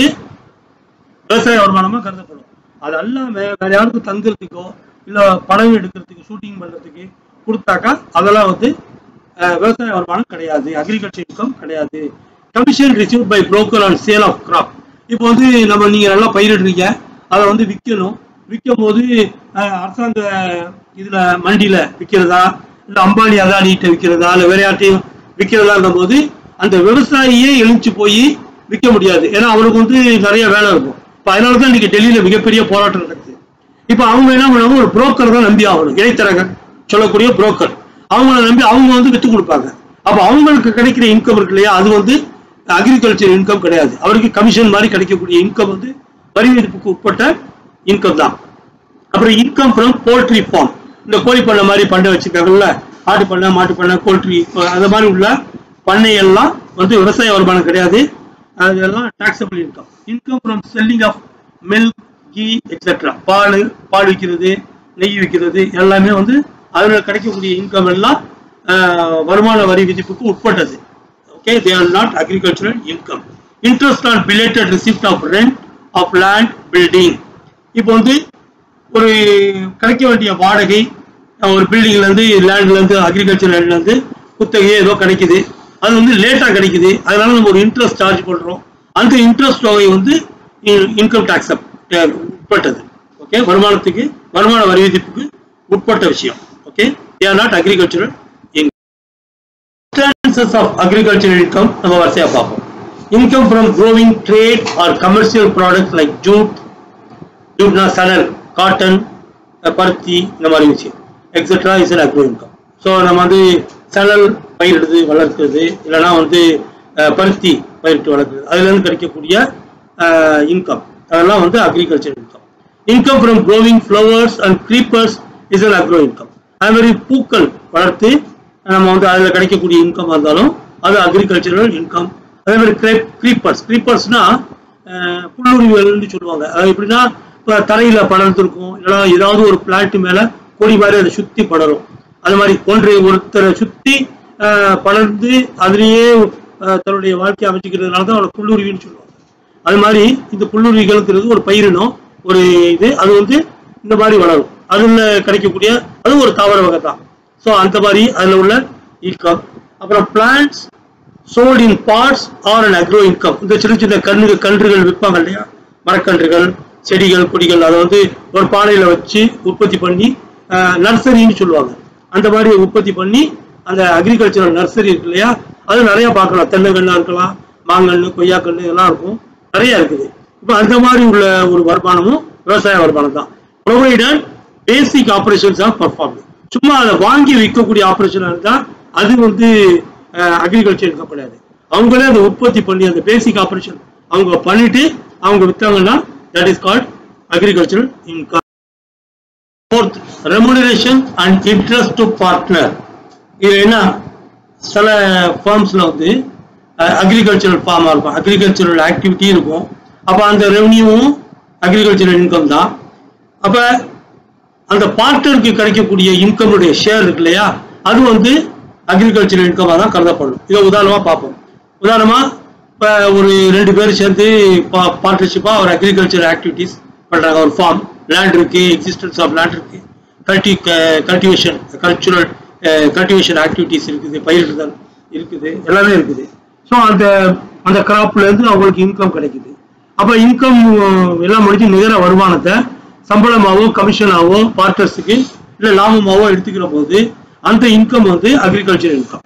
விவசாய வருமானமா கருதப்படும். அது அல்லாம வேற யாருக்கும் தங்குறதுக்கோ இல்ல படம் எடுக்கிறதுக்கு ஷூட்டிங் பண்றதுக்கு கொடுத்தாக்கா அதெல்லாம் வந்து விவசாய வருமானம் கிடையாது, அக்ரிகல்ச்சர் இன்கம் கிடையாது. Commission receive by broker on sale of crop. இப்போ வந்து நீங்க நல்லா பயிரிடுறீங்க, அதை வந்து விற்கும் போது அரசாங்க இதுல மண்டியில விற்கிறதா இல்ல அம்பானி அதானிகிட்ட விற்கிறதா இல்ல வேற யார்ட்டையும் விற்கிறதாங்கும் போது அந்த விவசாயியே எழுந்து போய் விற்க முடியாது. ஏன்னா அவருக்கு வந்து நிறைய வேலை இருக்கும். இப்போ அதனாலதான் இன்னைக்கு டெல்லியில மிகப்பெரிய போராட்டம் நடக்குது. இப்போ அவங்க என்ன பண்ணுவாங்க, ஒரு புரோக்கர் தான் நம்பி ஆகணும், இடைத்தரகர் சொல்லக்கூடிய புரோக்கர், அவங்கள நம்பி அவங்க வந்து வித்து கொடுப்பாங்க. அப்போ அவங்களுக்கு கிடைக்கிற இன்கம் இருக்கு இல்லையா, அது வந்து அக்ரிகல்ச்சர் இன்கம் கிடையாது. அவருக்கு கமிஷன் மாதிரி கிடைக்கக்கூடிய இன்கம் வந்து வரி விதிப்புக்கு உட்பட்ட இன்கம் தான். அப்புறம் இன்கம் ஃப்ரம் போல்ட்ரி ஃபார்ம், இந்த கோழி பண்ணை மாதிரி பண்ணை வச்சிருக்காங்கல்ல, ஆட்டு பண்ணை மாட்டு பண்ணை போல்ட்ரி அந்த மாதிரி உள்ள பண்ணையெல்லாம் வந்து விவசாய வருமானம் கிடையாது, அதெல்லாம் taxable income. Income from selling of milk ghee et cetera, பால் விற்கிறது நெய் விற்கிறது எல்லாமே வந்து அதில் கிடைக்கக்கூடிய இன்கம் எல்லாம் வருமான வரி விதிப்புக்கு உட்பட்டது. Okay, they are not agricultural income. Interest on belated receipt of rent of land building. இப்போ வந்து ஒரு கிடைக்க வேண்டிய வாடகை ஒரு பில்டிங்லேருந்து லேண்ட்லேருந்து அக்ரிகல்ச்சர் லேண்ட்லேருந்து குத்தகையே ஏதோ கிடைக்குது, அது வந்து லேட்டாக கிடைக்குது, அதனால நம்ம ஒரு இன்ட்ரெஸ்ட் சார்ஜ் பண்ணுறோம். அந்த இன்ட்ரெஸ்ட் தொகை வந்து இன்கம் டேக்ஸ் உட்பட்டது. ஓகே, வருமான வரி விதிப்புக்கு உட்பட்ட விஷயம். Okay, they are not agricultural income. Instances of agricultural income நம்ம வரிசையா பார்ப்போம். Income from growing trade or commercial products like jute, சணல், காட்டன், பருத்தி, இந்த மாதிரி விஷயம் et cetera is an agro income. So நம்ம வந்து சணல் பயிரிடுது வளர்க்குறது, இல்லைன்னா வந்து பருத்தி பயிரிட்டு வளர்க்குறது, அதுலேருந்து கிடைக்கக்கூடிய இன்கம், அதெல்லாம் வந்து agriculture income. Income from growing flowers and creepers is an agro income. அது மாதிரி பூக்கள் வளர்த்து நம்ம வந்து அதில் கிடைக்கக்கூடிய இன்கம் இருந்தாலும் அது அக்ரிகல்ச்சரல் இன்கம். அதே மாதிரி க்ரீப்பர்ஸ்னா புல்லுருவிகள்னு சொல்லுவாங்க. அது எப்படின்னா இப்போ தரையில் படர்ந்துருக்கும், இல்லைன்னா ஏதாவது ஒரு பிளான்ட் மேலே கொடி மாதிரி அதை சுற்றி படரும். அது மாதிரி ஒருத்தரை சுற்றி படர்ந்து அதுலேயே தன்னுடைய வாழ்க்கையை அமைச்சிக்கிறதுனால தான் அவளை புல்லுருவின்னு சொல்லுவாங்க. அது மாதிரி இந்த புல்லுருவிகள்ங்கிறது ஒரு பயிரினம், ஒரு இது, அது வந்து இந்த மாதிரி வளரும், அதில் கிடைக்கக்கூடிய அது ஒரு தாவர வகை தான். ஸோ அந்த மாதிரி அதில் உள்ள இன்கம். அப்புறம் plants sold in pots are an agro income. இந்த சின்ன சின்ன கன்றுகள் விற்பாங்க இல்லையா, மரக்கன்றுகள், செடிகள், கொடிகள், அதை வந்து ஒரு பானையில் வச்சு உற்பத்தி பண்ணி நர்சரின்னு சொல்லுவாங்க. அந்த மாதிரி உற்பத்தி பண்ணி அந்த அக்ரிகல்ச்சரல் நர்சரி இருக்கு இல்லையா, அது நிறைய பார்க்கலாம். தென்னைகள்லாம் இருக்கலாம், மாங்கன்று, கொய்யாக்கன்று, இதெல்லாம் இருக்கும், நிறைய இருக்குது. இப்போ அந்த மாதிரி உள்ள ஒரு வருமானமும் விவசாய வருமானம் தான். Provided basic operations of perform. சும்மா அதை வாங்கி விற்கக்கூடிய ஆப்ரேஷனாக இருந்தால் அது வந்து அக்ரிகல்ச்சர் இன்கம் கிடையாது. அவங்களே அதை உற்பத்தி பண்ணி அந்த பேசிக் ஆப்ரேஷன் அவங்க பண்ணிட்டு அவங்க விற்றாங்கன்னா that is called agricultural income. Fourth, remuneration and interest to partner. இது என்ன, சில ஃபார்ம்ஸில் வந்து அக்ரிகல்ச்சரல் ஃபார்மாக இருக்கும், அக்ரிகல்ச்சரல் ஆக்டிவிட்டி இருக்கும். அப்போ அந்த ரெவன்யூவும் அக்ரிகல்ச்சரல் இன்கம் தான். அப்போ அந்த பார்ட்னருக்கு கிடைக்கக்கூடிய இன்கமுடைய ஷேர் இருக்கு இல்லையா, அது வந்து அக்ரிகல்ச்சரல் இன்கமாக தான் கருதப்படும். இதை உதாரணமாக பார்ப்போம். உதாரணமாக இப்போ ஒரு 2 பேர் சேர்ந்து பார்ட்னர்ஷிப்பாக ஒரு அக்ரிகல்ச்சரல் ஆக்டிவிட்டிஸ் பண்ணுறாங்க. ஒரு ஃபார்ம், லேண்ட் இருக்குது, எக்ஸிஸ்டன்ஸ் ஆஃப் லேண்ட் இருக்குது, கல்டிவேஷன் ஆக்டிவிட்டிஸ் இருக்குது, பயிரிடுதல் இருக்குது, எல்லாமே இருக்குது. ஸோ அந்த கிராப்லேருந்து அவங்களுக்கு இன்கம் கிடைக்குது. அப்போ இன்கம் எல்லாம் முடிஞ்சு நிகர வருமானத்தை சம்பளமாவோ கமிஷனாவோ பார்ட்னர்ஸுக்கு இல்லை லாபமாவோ எடுத்துக்கிற போது அந்த இன்கம் வந்து agriculture income.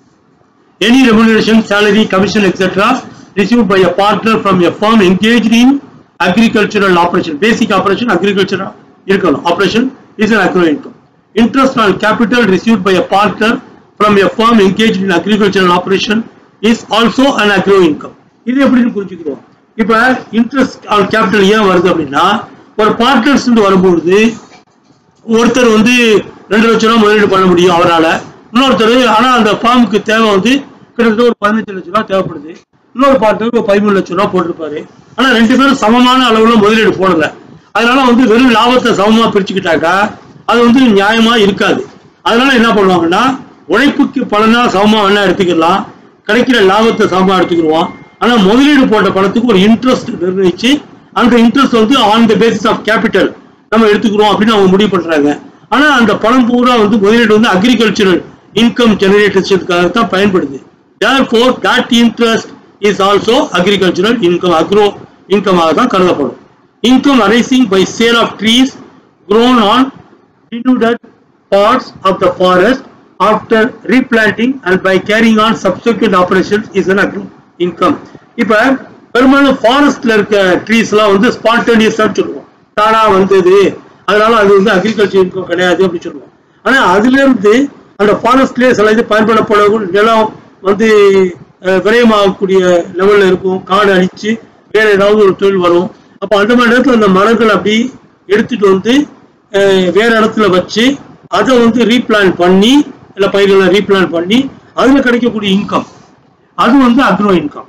Any remuneration, salary, commission, etc. received by a partner from a firm engaged in agricultural operation. Basic operation agricultural operation is an agro income. Interest on capital received by a partner from a firm engaged in agricultural operation is also an agro income. இது எப்படின்னு புரிஞ்சுக்கிறோம். இப்போ interest on capital ஏன் வருது அப்படின்னா, ஒரு partners வரும்பொழுது ஒருத்தர் வந்து 2 லட்ச ரூபா முதலீடு பண்ண முடியும் அவரால், இன்னொருத்தர் ஆனால் அந்த ஃபார்முக்கு தேவை வந்து கிட்டத்தட்ட ஒரு 15 லட்ச ரூபா தேவைப்படுது, இன்னொரு பார்ட்னருக்கு ஒரு 13 லட்ச ரூபா போட்டிருப்பாரு. ஆனால் 2 பேரும் சமமான அளவில் முதலீடு போடலை. அதனால வந்து வெறும் லாபத்தை சமமாக பிரிச்சுக்கிட்டாக்கா அது வந்து நியாயமாக இருக்காது. அதனால என்ன பண்ணுவாங்கன்னா, உழைப்புக்கு பலனா சமமாக வேணா எடுத்துக்கலாம், கிடைக்கிற லாபத்தை சமமாக எடுத்துக்கிடுவோம். ஆனால் முதலீடு போட்ட பணத்துக்கு ஒரு இன்ட்ரெஸ்ட் நிர்ணயிச்சு அந்த இன்ட்ரெஸ்ட் வந்து on the basis of capital நம்ம எடுத்துக்கிறோம் அப்படின்னு அவங்க முடிவு பண்றாங்க. ஆனால் அந்த பணம் பூரா வந்து முதலீடு வந்து அக்ரிகல்ச்சரல் இன்கம் ஜெனரேட்டர்ஸுக்காக தான் பயன்படுது. Therefore, that interest is also agricultural income, agro income ஆக தான் கருதப்படும். Income arising by sale of trees grown on denuded parts of the forest after replanting and by carrying on subsequent operations is an agro income. இப்போ பெரும்பாலும் ஃபாரஸ்ட்ல இருக்க ட்ரீஸ்லாம் வந்து ஸ்பான்டேனியஸாக சொல்லுவோம், தானா வந்தது, அதனால அது வந்து அக்ரிகல்ச்சர் இன்கம் கிடையாது அப்படின்னு சொல்லுவோம். ஆனால் அதுல இருந்து அந்த ஃபாரஸ்ட்லேயே சில இது பயன்படப்படக்கூடிய நிலம் வந்து விரயமாகக்கூடிய லெவலில் இருக்கும், காடு அழிச்சு வேற ஏதாவது ஒரு தொழில் வரும். அப்போ அந்த மாதிரி இடத்துல அந்த மரங்கள் அப்படி எடுத்துட்டு வந்து வேற இடத்துல வச்சு அதை வந்து ரீபிளான் பண்ணி, இல்லை பயிர்களை ரீபிளான் பண்ணி அதில் கிடைக்கக்கூடிய இன்கம் அது வந்து agro income.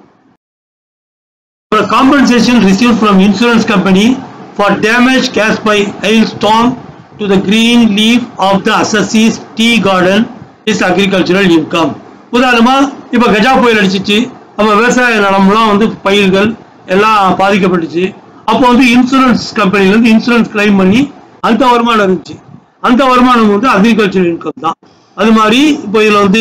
Compensation received from insurance company for damage caused by hailstorm to the green leaf of the assessee's tea garden is agricultural income. உதாரணமா இப்போ கஜா புயல் அடிச்சிச்சு, நம்ம விவசாய நிலம்லாம் வந்து பயிர்கள் எல்லாம் பாதிக்கப்பட்டுச்சு. அப்போ வந்து இன்சூரன்ஸ் கம்பெனில இருந்து இன்சூரன்ஸ் கிளைம் பண்ணி அந்த வருமானம் இருந்துச்சு. அந்த வருமானம் வந்து அக்ரிகல்ச்சர் இன்கம் தான். அது மாதிரி இப்போ இதுல வந்து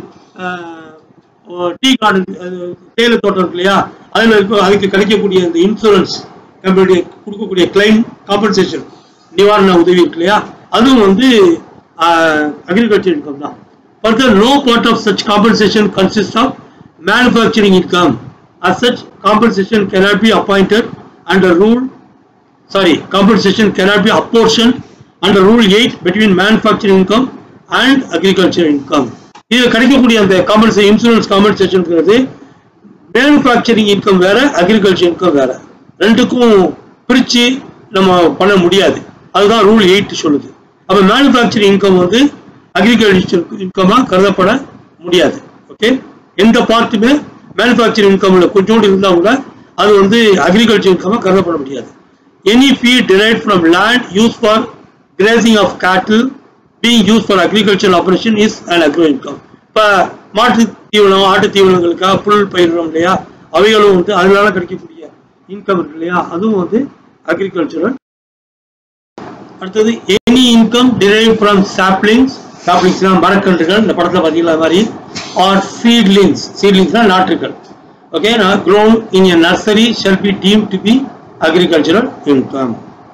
டீ கார்டன் தேயிலை தோட்டம் இருக்கு இல்லையா, அதுல அதுக்கு கிடைக்கக்கூடிய இந்த இன்சூரன்ஸ் கம்பெனி கொடுக்கக்கூடிய கிளைம் காம்பன்சேஷன் நிவாரண உதவி இருக்கு இல்லையா, அதுவும் வந்து agriculture income தான். Further, no part of such compensation consists of manufacturing income. As such, compensation cannot be appointed under compensation cannot be apportioned under Rule 8 between manufacturing income and agriculture income. இது கிடைக்கக்கூடிய அந்த compensation insurance காம்பன்சேஷன்ங்கிறது manufacturing income வேற, agriculture income வேற, ரெண்டுக்கும் பிரிச்சு நம்ம பண்ண முடியாது. அதுதான் ரூல் 8 சொல்லுது. அப்ப மேனுஃபேக்சரிங் இன்கம் வந்து அக்ரிகல்ச்சர் இன்கமா கருதப்பட முடியாது. ஓகே, எந்த பார்ட்டுமே மேனுஃபேக்சரிங் இன்கம்ல கொஞ்சோண்டு இருந்தா கூட அது வந்து அக்ரிகல்ச்சர் இன்கமா கருதப்பட முடியாது. Any fee derived from land used for grazing of cattle being used for agricultural operation is an agro income. இப்ப மாட்டு தீவனம், ஆட்டு தீவனங்களுக்காக புல் பயிரிடும் இல்லையா, அவைகளும் வந்து அதனால கிடைக்கக்கூடிய இன்கம் இருக்கு இல்லையா, அதுவும் வந்து அக்ரிகல்ச்சரல். அடுத்தது any income derived from saplings மரக்கன்றுகள், இந்த படத்துல பாத்தீங்களா மாதிரி, or seedlingsனா நாற்றுகள், okay, grown in a nursery shall be deemed to be agricultural income.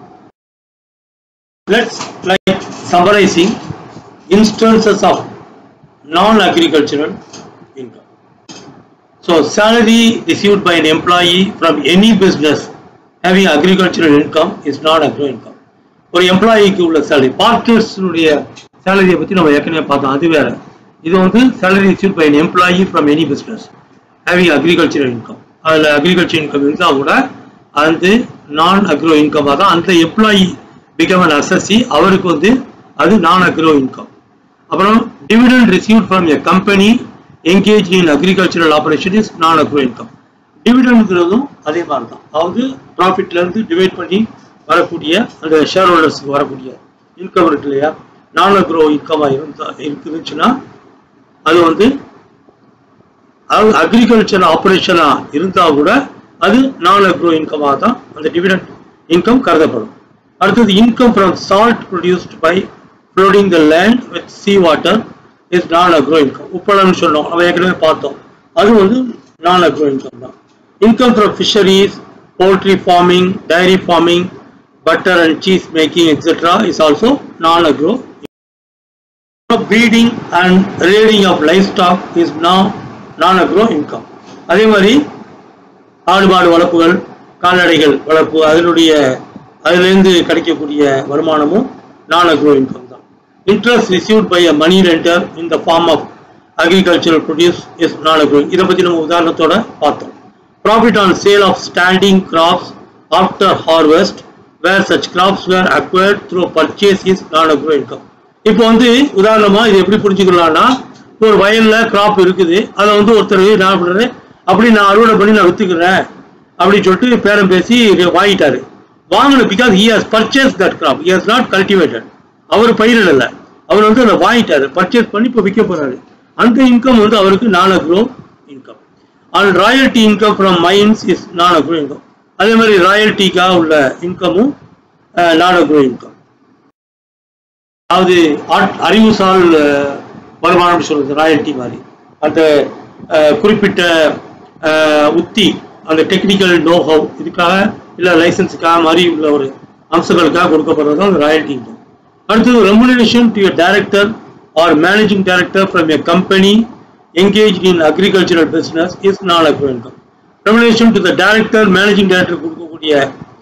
Let's like summarizing instances of non-agricultural income. So salary received by an employee from any business having agricultural income is not agro income. ஒரு எம்ப்ளாயிக்கு உள்ள salary, பார்ட்னர்ஸுடைய சேலரியை பத்தி நம்ம ஏற்கனவே பார்த்தோம், அது வேற. இது வந்து salary received by an employee from any business having agricultural income. அதுல அக்ரிகல்ச்சர் இன்கம் இருந்தா கூட அது நான் அக்ரோ இன்கம் தான். அந்த எம்ப்ளாயி become an assessee, அவருக்கு வந்து அது நான் அக்ரோ இன்கம். அப்புறம் dividend received from a company engaged in agricultural operation is non agro income. டிவிடெண்ட்ங்கிறதும் அதே மாதிரி தான், அதாவது ப்ராஃபிட்ல இருந்து டிவைட் பண்ணி வரக்கூடிய அந்த ஷேர் ஹோல்டர்ஸ்க்கு வரக்கூடிய இன்கம் இருக்கு இல்லையா, நான் அக்ரோ இன்கமா இருக்குதுச்சுன்னா அது வந்து அக்ரிகல்ச்சர் ஆபரேஷனா இருந்தா கூட அது நான் அக்ரோ இன்கமாக தான் அந்த டிவிடெண்ட் இன்கம் கருதப்படும். அடுத்தது income from salt produced by flooding the land with sea water is non agro income. உப்பளம்னு சொன்னோம், நம்ம ஏற்கனவே பார்த்தோம், அது வந்து நான் அக்ரோ இன்கம் தான். Income from fisheries, poultry farming, dairy farming, butter and cheese making etc. is also non-agro. Breeding and rearing of livestock is now non-agro income. அதே மாதிரி ஆடு மாடு வளர்ப்புகள், கால்நடைகள் வளர்ப்பு, அதிலிருந்து கிடைக்கக்கூடிய வருமானமும் நான் அக்ரோ இன்கம் தான். Interest received by a money lender in the form of agricultural produce is non agro. இதை பத்தி நம்ம உதாரணத்தோட பார்த்தோம். Profit on sale of standing crops after harvest where such crops were acquired through purchase is non-agro income. இப்போ வந்து உதாரணமா இது எப்படி புரிஞ்சுக்கலாம்னா, ஒரு வயல்ல கிராப் இருக்குது, அதை வந்து ஒருத்தர் நான் பண்றது அப்படி நான் அறுவடை பண்ணி நான் வித்துக்கிறேன் அப்படின்னு சொல்லிட்டு பேரம் பேசி வாங்கிட்டாரு. வாங்கல because he has purchased that crop, he has not cultivated. அவர் பயிரிடல, அவர் வந்து அதை வாங்கிட்டாரு, பர்ச்சேஸ் பண்ணி இப்போ விற்க போறாரு. அந்த இன்கம் வந்து அவருக்கு non agro income. And royalty income from mines is non agro income. அதே மாதிரி ராயல்டிக்காக உள்ள இன்கமும் நான் அக்ரோ இன்கம். அதாவது அறிவுசால் வருமானம் சொல்றது ராயல்டி மாதிரி, அந்த குறிப்பிட்ட உத்தி, அந்த டெக்னிக்கல் நோஹவ் இதுக்காக இல்லை லைசன்ஸுக்காக மாதிரி உள்ள ஒரு அம்சங்களுக்காக கொடுக்கப்படுறது தான் ராயல்டி இன்கம். அடுத்தது remuneration to a director or managing director from a company engaged in agricultural business is non-agro income. Remuneration to the director, managing director கொடுக்கக்கூடிய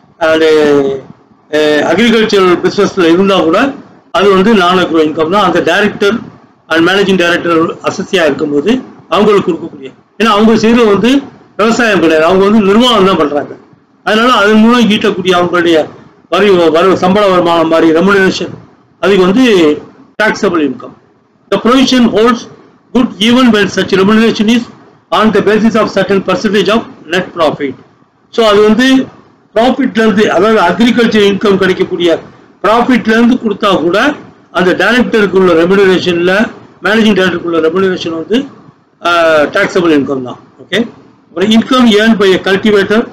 agricultural businessல இருந்தா கூட அது வந்து non-agro income தான். அந்த டைரக்டர் அண்ட் மேனேஜிங் டைரக்டர் அசஸ்ஸியா இருக்கும்போது அவங்களுக்கு கொடுக்கக்கூடிய, ஏன்னா அவங்க செய்யறது வந்து விவசாயம் கிடையாது, அவங்க வந்து நிர்வாகம் தான் பண்றாங்க. அதனால அதன் மூலம் ஈட்டக்கூடிய அவங்களுடைய சம்பள வருமானம் மாதிரி ரெமுனரேஷன், அதுக்கு வந்து taxable income. The provision holds good even when such remuneration is on the basis of certain percentage of net profit. So அது வந்து ப்ராஃபிட்ல இருந்து, அதாவது அக்ரிகல்ச்சர் இன்கம் கிடைக்கக்கூடிய ப்ராஃபிட்ல இருந்து கொடுத்தா கூட அந்த டைரக்டருக்கு உள்ள ரெமுனரேஷன்ல, மேனேஜிங் டைரக்டருக்கு உள்ள ரெமுனரேஷன் வந்து taxable income தான். ஓகே, அப்புறம் income earn by a cultivator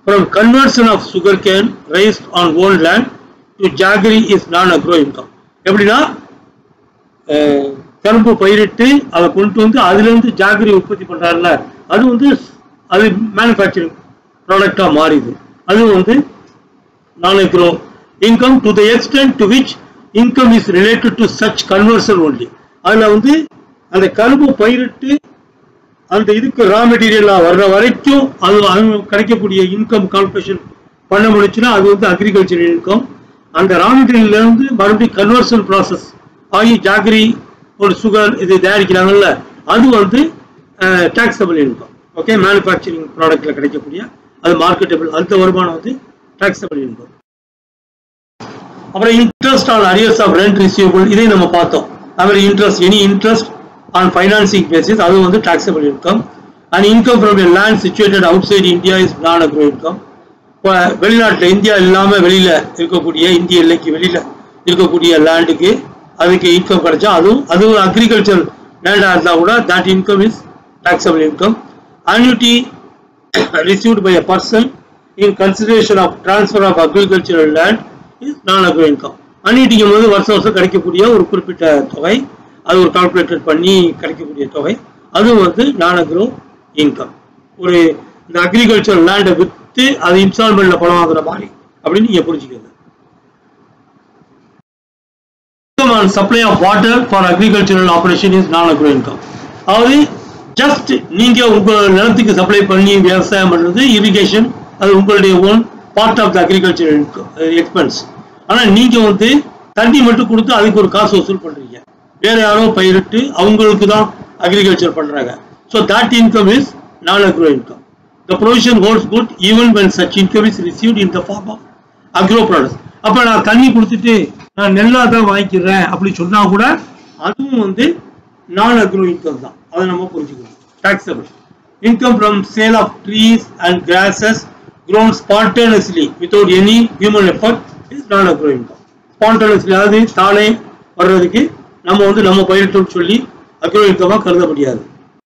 from conversion of sugarcane raised on own land to jaggery is non-agro income. எப்படின்னா கரும்பு பயிரிட்டு அதை கொண்டு வந்து அதிலிருந்து ஜாகரி உற்பத்தி பண்றாருல, அது வந்து அது மேனுஃபேக்சரிங் ப்ராடக்டா மாறிது. அது வந்து non-agro income to the extent to which income is related to such conversion only. அதுல வந்து அந்த கரும்பு பயிரிட்டு அந்த இதுக்கு ரா மெட்டீரியலா வர்ற வரைக்கும் அது கிடைக்கக்கூடிய இன்கம் கால்குலேஷன் பண்ண முடிச்சுன்னா அது வந்து அக்ரிகல்ச்சர் இன்கம். அந்த ரா மெட்டீரியல்ல இருந்து மறுபடியும் கன்வர்ஷன் ப்ராசஸ் ஆகி ஜாகரி ஒரு சுகர் இது தயாரிக்கிறாங்கல்ல, அது வந்து டாக்ஸபிள் இன்கம். ஓகே, மேனுஃபேக்சரிங் ப்ராடக்ட்ல கிடைக்கக்கூடிய அது மார்க்கெட்டபிள், அந்த வருமானம் வந்து டாக்ஸபிள் இன்கம். அப்புறம் interest on arrears of rent receivable, இதை நம்ம பார்த்தோம். அப்புறம் interest, any interest on financing basis, அது வந்து taxable income. And income from a land situated outside India is non agro income. இப்போ வெளிநாட்டில் இந்தியா இல்லாமல் வெளியில இருக்கக்கூடிய, இந்திய எல்லைக்கு வெளியில இருக்கக்கூடிய லேண்டுக்கு அதுக்கு இன்கம் கிடைச்சா அது ஒரு அக்ரிகல்ச்சர் லேண்டாக இருந்தால் கூட that income is taxable income. annuity received by a person in consideration of transfer of agricultural land is non-agro income. annuityங்கும் போது வருஷம் வருஷம் கிடைக்கக்கூடிய ஒரு குறிப்பிட்ட தொகை, அது ஒரு கால்குலேட்டட் பண்ணி கிடைக்கக்கூடிய தொகை, அது வந்து non-agro income. ஒரு இந்த அக்ரிகல்ச்சர் லேண்டை விற்று அது இன்ஸ்டால்மெண்ட்ல பணம் வாங்குற மாதிரி அப்படின்னு நீங்க புரிஞ்சுக்கோங்க. income on supply of water for agricultural operation is non-agro income. அதாவது ஜஸ்ட் நீங்க உங்க நிலத்துக்கு சப்ளை பண்ணி விவசாயம் பண்றது இரிகேஷன், அது உங்களுடைய own part of the agriculture expense. ஆனா நீங்க வந்து தண்ணி மட்டும் கொடுத்து அதுக்கு ஒரு காசு வசூல் பண்றீங்க, வேற யாரோ பயிரிட்டு அவங்களுக்கு தான் அக்ரிகல்ச்சர் பண்றாங்க. So that income is non-agro income. The provision holds good even when such income is received in the form of agro products. அப்ப நான் தண்ணி கொடுத்துட்டு நான் நெல்லா தான் வாங்கிக்கிறேன் அப்படி சொன்னா கூட அதுவும் வந்து non-agro income தான், அதை நம்ம புரிஞ்சுக்கணும். Taxable income from sale of trees and grasses grown spontaneously without any human effort is non-agro income. Spontaneously, அதாவது தானே வர்றதுக்கு நம்ம வந்து நம்ம பயிரிட்டோம்னு சொல்லி அக்ரோ இன்கமா கருத முடியாது.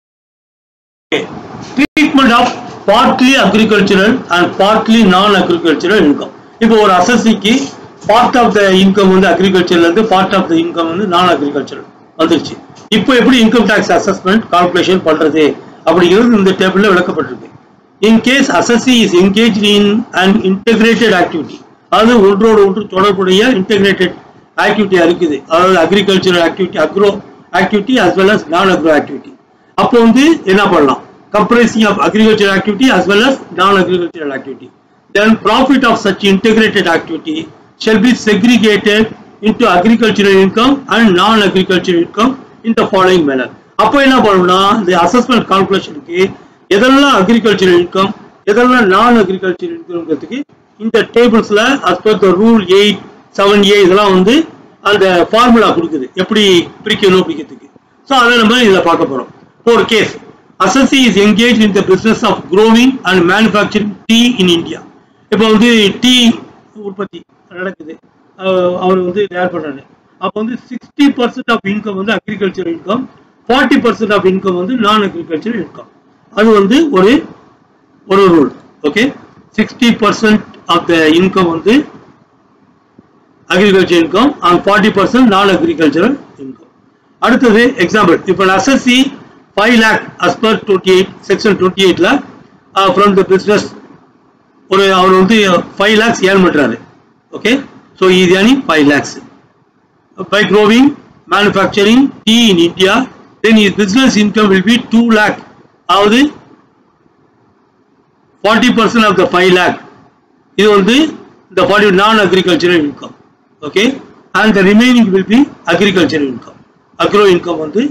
Treatment of partly agricultural and partly non agricultural income. இப்போ ஒரு அசஸிக்கு பார்ட் ஆஃப் த இன்கம் வந்து அக்ரிகல்ச்சர்ல இருந்து பார்ட் ஆஃப் த இன்கம் வந்து நான் அக்ரிகல்ச்சரல் வந்துருச்சு. இப்போ எப்படி இன்கம் டாக்ஸ் அசஸ்மெண்ட் கால்குலேஷன் பண்றது அப்படிங்கிறது இந்த டேபிள்ல விளக்கப்பட்டிருக்கு. In case assessee is engaged in and integrated activity, அது ஒன்றோடு ஒன்று தொடர்புடைய இன்டெகிரேட்டட் ஆக்டிவிட்டியா இருக்குது, அதாவது agricultural activity, agro activity as well as non agro activity. அப்போ வந்து என்ன பண்ணலாம், comprising of agricultural activity as well as non-agricultural activity. Then profit of such integrated activity shall be segregated into agricultural income and non-agricultural income in the following manner. அப்போ என்ன பண்ணணும்னா இந்த assessment கால்குலேஷனுக்கு எதெல்லாம் agricultural income எதெல்லாம் நான் agricultural இன்கம்ங்கிறதுக்கு இந்த டேபிள்ஸ்ல as per the rule 8(7)(a) இதெல்லாம் வந்து அந்த ஃபார்முலா கொடுக்குது எப்படி பிரிக்கணும் அப்படிங்கிறதுக்கு. ஸோ அதை நம்ம இதில் பார்க்க போறோம். ஒரு case, assessee is engaged in the business of growing and manufacturing tea in India. இப்போ வந்து டீ உற்பத்தி நடக்குது, அவர் வந்து தயார் பண்றாரு. அப்போ வந்து 60% ஆஃப் இன்கம் வந்து அக்ரிகல்ச்சர் இன்கம், 40% ஆஃப் இன்கம் வந்து நான் அக்ரிகல்ச்சர் இன்கம். அது வந்து ஒரு rule. Okay, 60% of the income வந்து agriculture income and 40% non agricultural income. அடுத்தது எக்ஸாம்பிள், இப்போ அசஸி 5 lakh as per 28 section 28ல from the business ஒரு அவர் வந்து 5 lakhs ஏர்ன் பண்றாரு. Okay, so he is earning 5 lakhs by growing manufacturing tea in India. Then his business income will be 2 lakh. அதாவது 40% of the 5 lakh இது வந்து the 40 non-agricultural income. Okay, and the remaining will be agricultural income. Agro income வந்து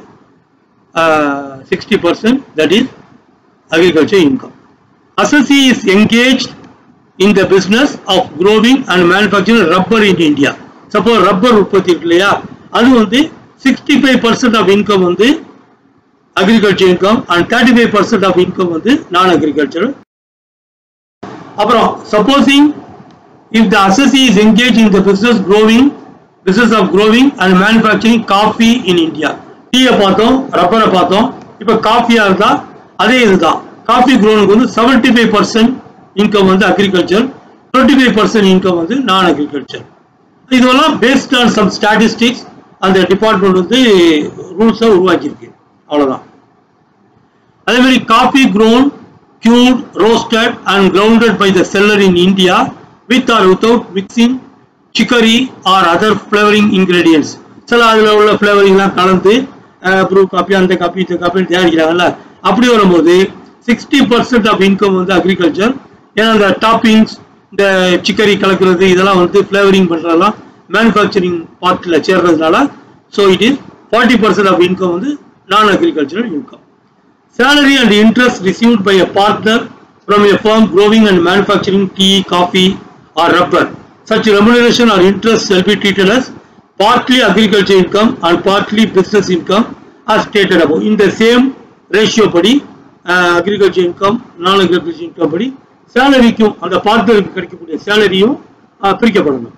60%, that is agriculture income. Assessee is engaged in the business of growing and manufacturing rubber in India. Suppose rubber உற்பத்தி இருக்கு இல்லையா, அது வந்து 65% of income வந்து agriculture income and 35% of income வந்து non agricultural. அப்புறம் supposing if the assessee is engaged in the business of growing and manufacturing coffee in India. டீயை பார்த்தோம், ரப்பரை பார்த்தோம், இப்போ காஃபியா இருந்தா அதே இதுதான். காஃபி க்ரோனுக்கு வந்து 75% income வந்து agriculture, 25% income வந்து non agriculture. இதெல்லாம் based on some statistics அந்த டிபார்ட்மெண்ட் வந்து ரூல்ஸை உருவாக்கியிருக்கு. அவ்வளோதான். அதே மாதிரி coffee grown, cured, roasted and grounded by the seller in India with or without mixing chicory or other flavoring ingredients. சில அதில் உள்ள ஃப்ளேவரிங்லாம் கலந்து ப்ரூ காஃபி அந்த காஃபி இந்த காஃபி தயாரிக்கிறாங்கல்ல, அப்படி வரும்போது 60% ஆஃப் இன்கம் வந்து அக்ரிகல்ச்சர். ஏன்னா இந்த டாப்பிங்ஸ், இந்த சிக்கரி கலக்கிறது, இதெல்லாம் வந்து ஃப்ளேவரிங் பண்ணுறதெல்லாம் மேனுஃபேக்சரிங் பார்ட்டில் சேர்றதுனால, so it is 40% of income வந்து non agricultural income. Salary and interest received by a partner from a firm growing and manufacturing tea, coffee or rubber. Such remuneration or interest shall be treated as partly agriculture income and partly business income as stated above. In the same ratio படி agriculture income, non-agriculture income படி சேலரிக்கும் அந்த பார்ட்னருக்கு கிடைக்கக்கூடிய சேலரியும் பிரிக்கப்படணும்.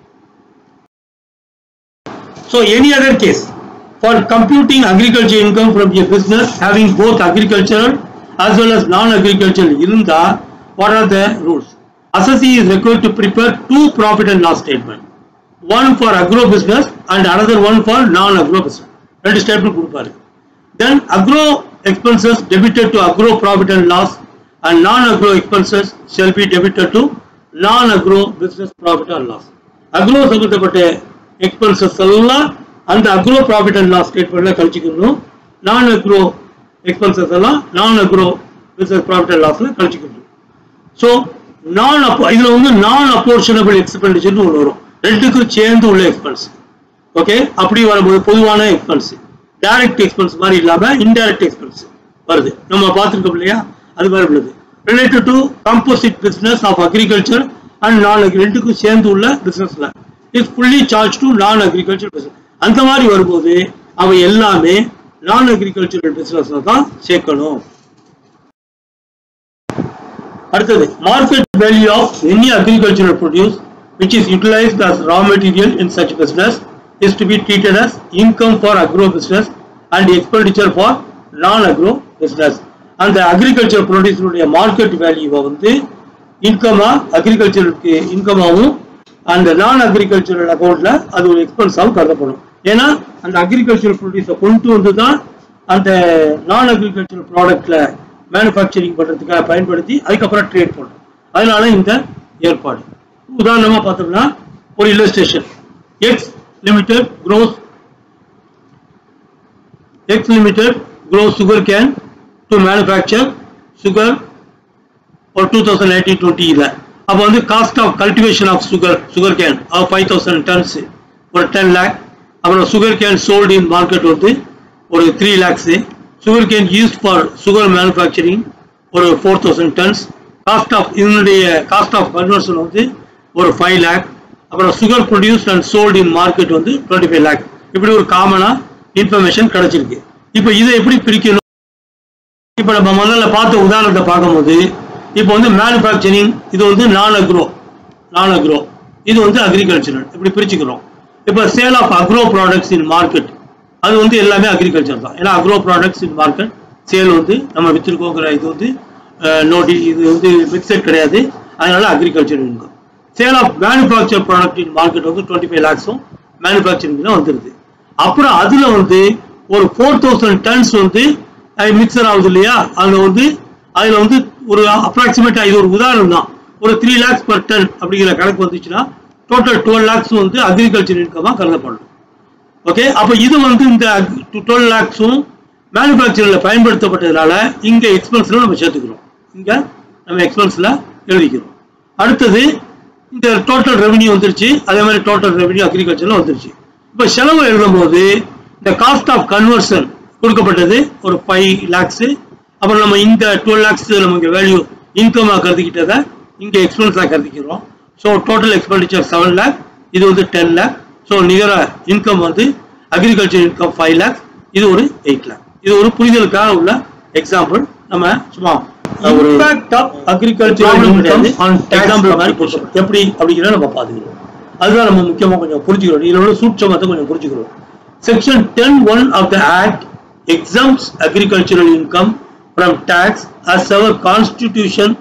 So any other case for computing agriculture income from a business having both agricultural as well as non-agricultural இருந்தா, what are the rules? Assessee is required to prepare two profit and loss statements, one for agro business and another one for non-agro business. ரெண்டு statement கொடுப்பாரு. Then agro expenses debited to agro profit and loss and non-agro expenses shall be debited to non-agro business profit and loss. Agro சம்பந்தப்பட்ட expenses எல்லாம் அந்த agro profit and loss statementல கழிச்சுக்கணும். non-agro expenses எல்லாம் non-agro business profit and lossல கழிச்சுக்கணும். So இதுல வந்து நான் அப்போர்ஷனபிள் எக்ஸ்பெண்டிச்சர்னு ஒன்று வரும். ரெண்டுக்கும் சேர்ந்து உள்ள எக்ஸ்பென்ஸ். ஓகே, அப்படி வரும்போது பொதுவான எக்ஸ்பென்ஸ், டைரக்ட் எக்ஸ்பென்ஸ் மாதிரி இல்லாம இன்டைரக்ட் எக்ஸ்பென்ஸ் வருது. நம்ம பார்த்துருக்கோம் இல்லையா, அது மாதிரி உள்ளது. Related to composite business of agriculture and non agri, ரெண்டுக்கும் சேர்ந்து உள்ள பிசினஸ்ல is fully charge to non agriculture business. அந்த மாதிரி வரும்போது அவை எல்லாமே நான் அக்ரிகல்ச்சரல் பிசினஸ்ல தான் சேர்க்கணும். அடுத்தது, market value of any agricultural produce which is utilized as raw material in such business is to be treated as income for agro business and expenditure for non-agro business. And the agricultural produce உடைய market வேல்யூவை வந்து இன்கமா அக்ரிகல்ச்சருக்கு இன்கமாகவும் அந்த நான் agricultural அக்கௌண்ட்ல அது ஒரு எக்ஸ்பென்ஸாகவும் கருதப்படும். ஏன்னா அந்த அக்ரிகல்ச்சரல் ப்ரொடியூஸை கொண்டு வந்து தான் அந்த நான் அக்ரிகல்ச்சரல் ப்ராடக்ட்ல மேனுஃபேக்சரிங் பண்றதுக்காக பயன்படுத்தி அதுக்கப்புறம் ட்ரேட் பண்ணுறோம். அதனால இந்த ஏற்பாடு. உதாரணமா பார்த்தோம்னா ஒரு illustration, X limited grows sugar cane to manufacture sugar for 2019-20 ல. அப்போ வந்து cost of cultivation of sugar cane 5000 tons ஒரு 10 lakh. அப்புறம் sugar cane sold in market வந்து ஒரு 3 lakhs. Sugar cane used for sugar manufacturing ஒரு 4000 tons. காஸ்ட் ஆஃப் இதனுடைய cost of conversion வந்து ஒரு 5 lakh. அப்புறம் sugar produced and sold in market வந்து 25 lakh. இப்படி ஒரு காமனா இன்ஃபர்மேஷன் கிடைச்சிருக்கு. இப்போ இதை எப்படி பிரிக்கணும்? இப்போ நம்ம முதல்ல பார்த்த உதாரணத்தை பார்க்கும்போது, இப்போ வந்து மேனுஃபேக்சரிங் இது வந்து நான் அக்ரோ, இது வந்து அக்ரிகல்ச்சரல், இப்படி பிரிச்சுக்கிறோம். இப்போ sale of agro products in market, அது வந்து எல்லாமே அக்ரிகல்ச்சர் தான். ஏன்னா agro products in market sale வந்து நம்ம விற்றுருக்கோங்கிற இது வந்து நோட்டி, இது வந்து மிக்சட் கிடையாது, அதனால agriculture income. Sale of manufacture product in market வந்து 25 lakhs மேனுஃபேக்சரிங் தான் வந்துருது. அப்புறம் அதுல வந்து ஒரு 4000 tons வந்து மிக்சர் ஆகுது இல்லையா, அதுல வந்து ஒரு அப்ராக்சிமேட்டா, இது ஒரு உதாரணம் தான், ஒரு 3 lakhs per ton அப்படிங்கிற கணக்கு வந்துச்சுன்னா டோட்டல் 12 lakhs வந்து அக்ரிகல்ச்சர் இன்கமா கருதப்படும். ஓகே, அப்ப இது வந்து இந்த 12 lakhs மேனுஃபேக்சரிங்ல பயன்படுத்தப்பட்டதுனால இங்க எக்ஸ்பென்ஸ்ல நம்ம சேர்த்துக்கிறோம், இங்க நம்ம எக்ஸ்பென்ஸ்ல எழுதிக்கிறோம். அடுத்தது இந்த டோட்டல் ரெவன்யூ வந்துருச்சு, அதே மாதிரி டோட்டல் ரெவன்யூ அக்ரிகல்ச்சர்ல வந்துருச்சு. இப்போ செலவு எழுதும் போது இந்த காஸ்ட் ஆஃப் கன்வர்ஷன் கொடுக்கப்பட்டது ஒரு 5 lakhs. அப்புறம் நம்ம இந்த 12 lakhs நமக்கு வேல்யூ இன்கமா கருதிக்கிட்டதை இங்க எக்ஸ்பென்ஸா கருதிக்கிறோம். ஸோ டோட்டல் எக்ஸ்பெண்டிச்சர் 7 lakh, இது வந்து 10 lakh. ஸோ நிகர இன்கம் வந்து அக்ரிகல்ச்சர் இன்கம் 5 lakhs, இது ஒரு 8 lakh. இது ஒரு புரிதலுக்காக உள்ள எக்ஸாம்பிள். நம்ம சும்மா impact of agriculture income on example மாதிரி கொடுக்கிறோம். எப்படி அப்படிங்கிறத நம்ம பார்த்துக்கிறோம். அதுதான் நம்ம முக்கியமாக கொஞ்சம் புரிஞ்சுக்கிறோம். இதோட சூட்சமத்தை கொஞ்சம் புரிஞ்சுக்கிறோம். Section 10(1) of the Act exempts agricultural income from tax as our Constitution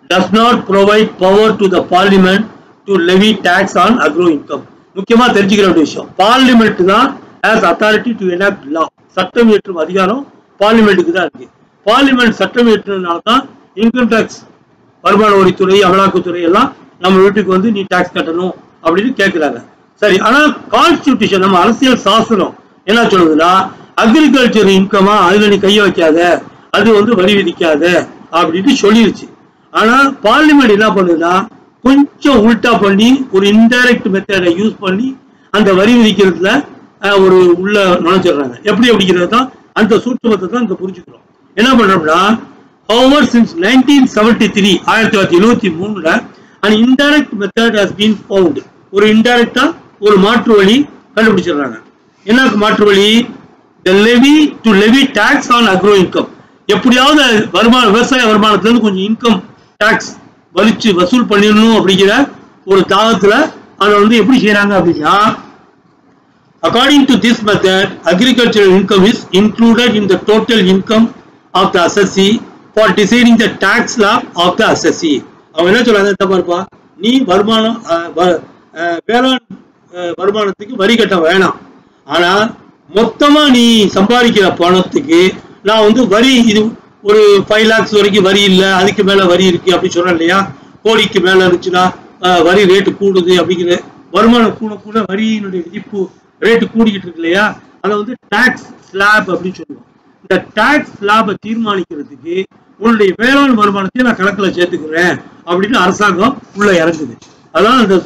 does not provide power to the parliament to levy tax on agro income. முக்கியமா தெரிஞ்சுக்கிற ஒரு விஷயம், பார்லிமெண்ட் தான் has authority to enact law. சட்டம் இயற்றும் அதிகாரம் பார்லிமெண்ட்டுக்கு தான் இருக்கு. பார்லிமெண்ட் சட்டம் இயற்றினால தான் இன்கம் டாக்ஸ், வருமான வரித்துறை, அமலாக்கத்துறை எல்லாம் நம்ம வீட்டுக்கு வந்து நீ டாக்ஸ் கட்டணும் அப்படின்னு கேட்கிறாங்க. சரி, ஆனா கான்ஸ்டிடியூஷன், நம்ம அரசியல் சாசனம் என்ன சொல்லுதுன்னா, அக்ரிகல்ச்சர் இன்கமா அதுல நீ கைய வைக்காத, அது வந்து வரி விதிக்காத அப்படின்னு சொல்லிருச்சு. ஆனா பார்லிமெண்ட் என்ன பண்ணுதுன்னா, கொஞ்சம் உல்டா பண்ணி ஒரு இன்டைரக்ட் மெத்தடை யூஸ் பண்ணி அந்த வரி விதிக்கிறதுல ஒரு உள்ள நுழைச்சிடுறாங்க. எப்படி அப்படிங்கிறது தான் அந்த சூட்சுமத்தை தான் இங்க புரிஞ்சுக்கிறோம். என்ன பண்றோம்னா, however since 1973 1973ல an indirect method has been found. ஒரு இன்டைரக்டா ஒரு மாற்று வழி கண்டுபிடிச்சிடுறாங்க. என்ன மாற்று வழி? the levy to levy tax on agro income. எப்படியாவது விவசாய வருமானத்துல இருந்து கொஞ்சம் இன்கம் டாக்ஸ் வசூல் பண்ணிடணும் அப்படிங்கிற ஒரு தாகத்துல அதை வந்து எப்படி செய்யறாங்க அப்படின்னா, according to this method agricultural income is included in the total income of the assessee for deciding the tax slab of the assessee. அவங்க என்ன சொல்றாங்க தப்பாருப்பா, நீ வருமானம் வேளாண் வருமானத்துக்கு வரி கட்ட வேணாம், ஆனா மொத்தமா நீ சம்பாதிக்கிற பணத்துக்கு நான் வந்து வரி, இது ஒரு 5 lakhs வரைக்கும் வரி இல்லை, அதுக்கு மேல வரி இருக்கு அப்படின்னு சொல்றேன் இல்லையா, கோடிக்கு மேல இருந்துச்சுன்னா வரி ரேட்டு கூடுது அப்படிங்கிற, வருமானம் கூட கூட வரியினுடைய விதிப்பு ரேட்டு கூடிக்கிட்டு இருக்கு இல்லையா, அதை வந்து டாக்ஸ் ஸ்லாப் அப்படின்னு சொல்லுவோம். இந்த டாக்ஸ் ஸ்லாபை தீர்மானிக்கிறதுக்கு உன்னுடைய வேளாண் வருமானத்தையும் நான் கணக்குல சேர்த்துக்கிறேன் அப்படின்னு அரசாங்கம் உள்ள இறங்குது. அதான் அந்த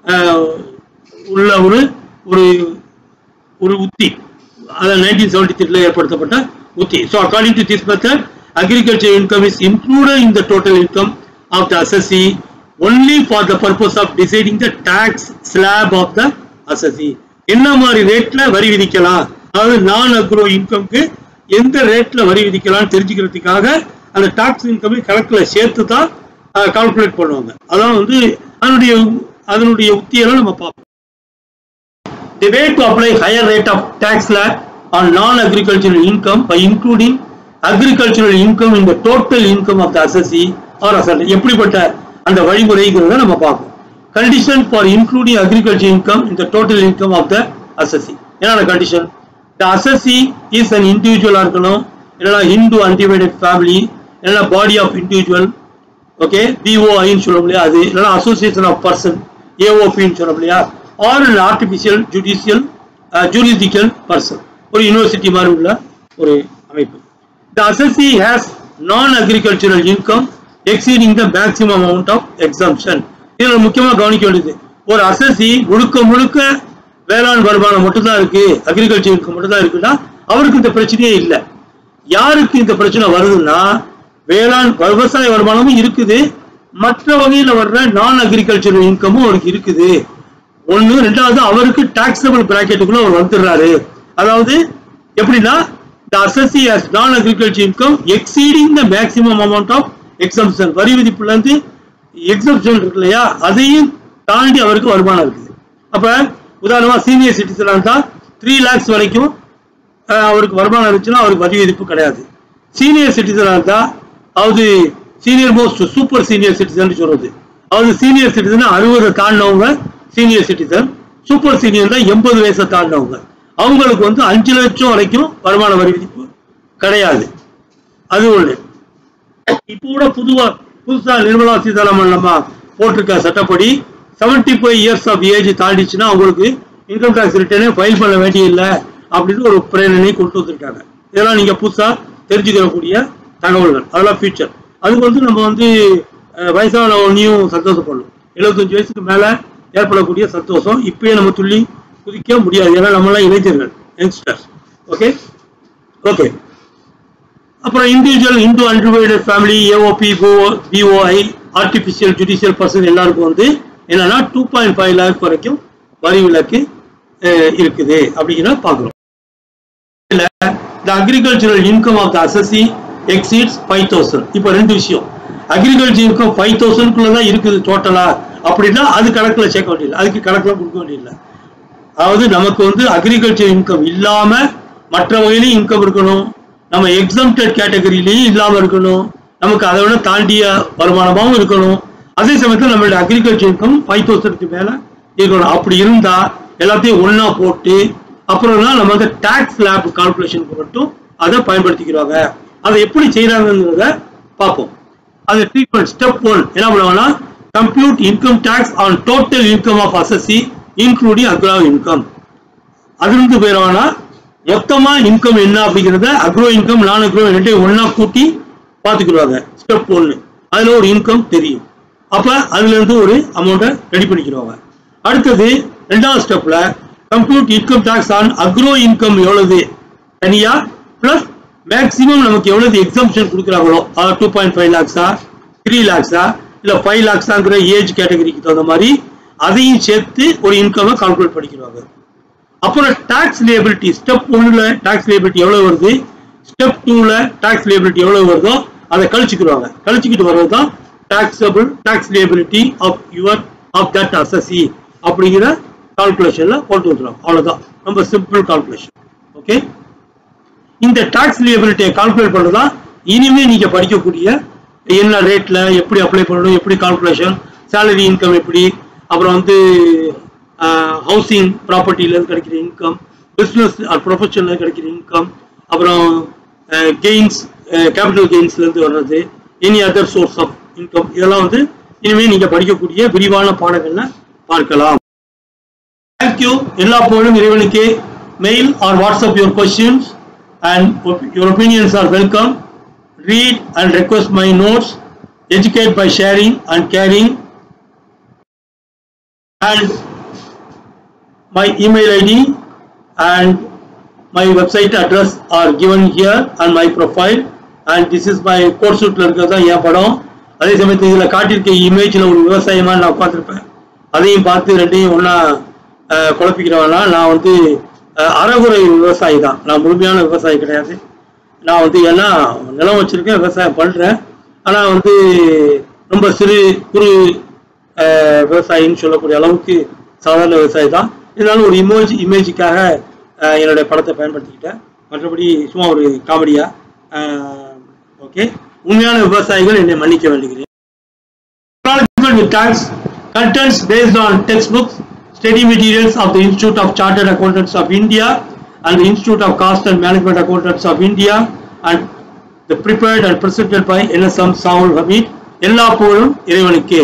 உள்ள ஒரு ஒரு உத்தி, அதான் 1973ல ஏற்படுத்தப்பட்ட உத்தி. So according to this method, agriculture income is included in the total income of the assessee only for the purpose of deciding the tax slab of the assessee. என்ன மாதிரி ரேட்ல வரி விதிக்கலாம், அதாவது நான் அக்ரோ இன்கம்க்கு எந்த ரேட்ல வரி விதிக்கலாம் தெரிஞ்சுக்கிறதுக்காக அந்த டாக்ஸ் இன்கம் கணக்குல சேர்த்து தான் கால்குலேட் பண்ணுவாங்க. அதான் வந்து அதனுடைய உத்தியெல்லாம் நம்ம பார்ப்போம். The way to apply higher rate of tax slab on non-agricultural income by including agricultural income in the total income of the assessee or assessee. எப்படிப்பட்ட அந்த வழிமுறைங்கிறத நம்ம பார்ப்போம். Condition for including agriculture income in the total income of the assessee. என்னென்ன condition? The assessee is an individual இருக்கணும், இல்லைனா Hindu undivided family, இல்லைனா body of individual, okay, BOI ன்னு சொல்ல முடியாது, இல்லைனா association of person, AOP ன்னு சொல்ல முடியாது, or an artificial judicial person, ஒரு யூனிவர்சிட்டி மாதிரி உள்ள ஒரு அமைப்பு. The assessee has non-agricultural income exceeding the maximum amount of exemption. இதுல முக்கியமா கவனிக்க வேண்டியது, ஒரு அசஸி முழுக்க வேளாண் வருமானம் மட்டும்தான் இருக்கு, அக்ரிகல்ச்சர் இன்கம் மட்டும் தான் இருக்குன்னா அவருக்கு இந்த பிரச்சனையே இல்லை. யாருக்கு இந்த பிரச்சனை வருதுன்னா, வேளாண் விவசாய வருமானமும் இருக்குது, மற்ற வகையில வர்ற நான் அக்ரிகல்ச்சர் இன்கமும் அவருக்கு இருக்குது. ஒண்ணு, ரெண்டாவது அவருக்கு டாக்ஸபிள் பிராக்கெட்டுக்குள்ள அவர் வந்துடுறாரு. அதாவது எப்படின்னா, the assessee has non-agriculture income exceeding the maximum amount of exemption. வரி விதிப்புல இருந்து எக்ஸம்ஷன் இருக்கு இல்லையா, அதையும் தாண்டி அவருக்கு வருமானம் இருக்குது. அப்ப உதாரணமா சீனியர் சிட்டிசனா இருந்தா 3 lakhs வரைக்கும் அவருக்கு வருமானம் இருந்துச்சுன்னா அவருக்கு வரி விதிப்பு கிடையாது. சீனியர் சிட்டிசனா இருந்தா, அதாவது senior most super senior citizen சொல்றது, அதாவது சீனியர் சிட்டிசன் 60 தாண்டினவங்க சீனியர் சிட்டிசன், சூப்பர் சீனியர் தான் 80 வயசை தாண்டினவங்க, அவங்களுக்கு வந்து 5 லட்சம் வரைக்கும் வருமான வரி விதிப்பு கிடையாது. அது ஒண்ணு. இப்போ கூட புதுசா நிர்மலா சீதாராமன் நம்ம போட்டிருக்க சட்டப்படி 75 years of ஏஜ் தாண்டிச்சுன்னா அவங்களுக்கு இன்கம் டாக்ஸ் ரிட்டர்னே ஃபைல் பண்ண வேண்டியதில்லை அப்படின்னு ஒரு பிரேரணை கொண்டு வந்திருக்காங்க. இதெல்லாம் நீங்க புதுசா தெரிஞ்சுக்கிறக்கூடிய தகவல்கள், அதெல்லாம் ஃபியூச்சர். அதுக்கு வந்து நம்ம வந்து வயசானவனையும் சந்தோஷப்படணும். 75 வயசுக்கு மேல ஏற்படக்கூடிய சந்தோஷம் இப்பயே நம்ம துள்ளி குதிக்க முடியாது, ஏன்னா நம்மளாம் இளைஞர்கள், யங்ஸ்டர்ஸ். Okay okay. அப்புறம் individual, Hindu undivided family, AOP, BOI, artificial judicial person எல்லாருக்கும் வந்து என்னன்னா 2.5 lakh வரைக்கும் வரி விலக்கு இருக்குது அப்படிங்கிற பாக்குறோம். The agricultural income of the assessee exceeds 5,000. இப்போ ரெண்டு விஷயம், அக்ரிகல்ச்சர் இன்கம் 5,000 தான் இருக்குது டோட்டலா அப்படின்னா அது கணக்குல சேர்க்க வேண்டியதில்லை, அதுக்கு கணக்குல கொடுக்க வேண்டியதில்லை. அதாவது நமக்கு வந்து அக்ரிகல்ச்சர் இன்கம் இல்லாம மற்ற வகையிலையும் இன்கம் இருக்கணும், நம்ம எக்ஸம்டட் கேட்டகரியிலையும் இல்லாம இருக்கணும், நமக்கு அதை விட தாண்டிய வருமானமாகவும் இருக்கணும். அதே சமயத்தில் நம்மளுடைய அக்ரிகல்ச்சர் இன்கம் 5,000க்கு மேல இருக்கணும். அப்படி இருந்தா எல்லாத்தையும் ஒன்னா போட்டு அப்புறம் தான் நம்ம வந்து டாக்ஸ் ஸ்லாப் கால்குலேஷனுக்கு மட்டும் அதை பயன்படுத்திக்கிறாங்க. அதை எப்படி செய்யறாங்கிறத பார்ப்போம். அது ட்ரீட்மெண்ட் ஸ்டெப் 1 என்ன பண்ணுவாங்கன்னா, compute income tax on total income of assessee including agro income. அதிலிருந்து போயிடுவாங்கன்னா மொத்தமா இன்கம் என்ன அப்படிங்கிறத அக்ரோ இன்கம் நான் அக்ரோ ரெண்டையும் ஒன்னா கூட்டி பார்த்துக்கிடுவாங்க. ஸ்டெப் 1 அதுல ஒரு இன்கம் தெரியும். அப்ப அதுல இருந்து ஒரு அமௌண்ட்டை ரெடி பண்ணிக்கிறாங்க. அடுத்தது ரெண்டாவது ஸ்டெப்ல compute income tax on agro income எவ்வளவு தனியா பிளஸ் மேக்சிமம் நமக்கு எவ்வளவு எக்ஸம்ஷன் கொடுக்குறாங்களோ 2.5 lakhs-ஆ 3 lakhs-ஆ இல்ல 5 lakhs-ஆங்கிற ஏஜ் கேட்டகரிக்கு தகுந்த மாதிரி அதையும் சேர்த்து ஒரு இன்கம் கால்குலேட் பண்ணிக்கிறாங்க. அப்புறம் டாக்ஸ் லியபிலிட்டி ஸ்டெப் 1ல டாக்ஸ் லியபிலிட்டி எவ்வளவு வருது, ஸ்டெப் 2ல டாக்ஸ் லியபிலிட்டி எவ்வளவு வருதோ அதை கழிச்சுக்கிடுவாங்க. கழிச்சுக்கிட்டு வர்றது தான் taxable tax liability of that assessee அப்படிங்கிற கால்குலேஷன்ல போட்டு வந்துடும். அவ்வளவுதான், ரொம்ப சிம்பிள் கால்குலேஷன். ஓகே, இந்த டாக்ஸ் லியபிலிட்டியை கால்குலேட் பண்றதா இனிமே நீங்க படிக்கக்கூடிய என்ன ரேட்ல எப்படி அப்ளை பண்ணணும், எப்படி கால்குலேஷன், சேலரி இன்கம் எப்படி, அப்புறம் வந்து ஹவுசிங் ப்ராப்பர்ட்டில கிடைக்கிற இன்கம், பிசினஸ் ப்ரொஃபஷன்ல கிடைக்கிற இன்கம், அப்புறம் கெயின்ஸ் கேபிட்டல் கெயின்ஸ்ல இருந்து வர்றது, any other source of income, இதெல்லாம் வந்து இனிமே நீங்க படிக்கக்கூடிய விரிவான பாடங்கள்ல பார்க்கலாம். தேங்க்யூ. எல்லா போலும் இறைவனுக்கு. Mail or WhatsApp your questions and your opinions are welcome. Read and request my notes. Educate by sharing and caring. And my email ID and my website address are given here on my profile. And this is my course suit la irukadha ya padam. அதே சமயத்தில் இதுல காட்டியிருக்க இமேஜ்ல ஒரு விவசாயமா நான் உட்கார்ந்திருப்பேன். அதையும் பார்த்து ரெண்டையும் ஒன்னா குழப்பிக்கிறவனா, நான் வந்து அறகுறை விவசாயி தான், நான் முழுமையான விவசாயி கிடையாது. நான் வந்து ஏன்னா நிலம் வச்சிருக்கேன், விவசாயம் பண்றேன். ஆனா வந்து ரொம்ப சிறு குறு விவசாயின்னு சொல்லக்கூடிய அளவுக்கு சாதாரண விவசாயி தான். இருந்தாலும் ஒரு இமேஜுக்காக என்னுடைய படத்தை பயன்படுத்திக்கிட்டேன். மற்றபடி சும்மா ஒரு காமெடியா. ஓகே, உண்மையான விவசாயிகள் என்னை மன்னிக்க வேண்டுகிறேன். Contents based on textbooks, study materials of the Institute of Chartered Accountants of India and the Institute of Cost and Management Accountants of India, and the prepared and presented by NSM Saul Hamid. எல்லா புகழும் இறைவனுக்கே.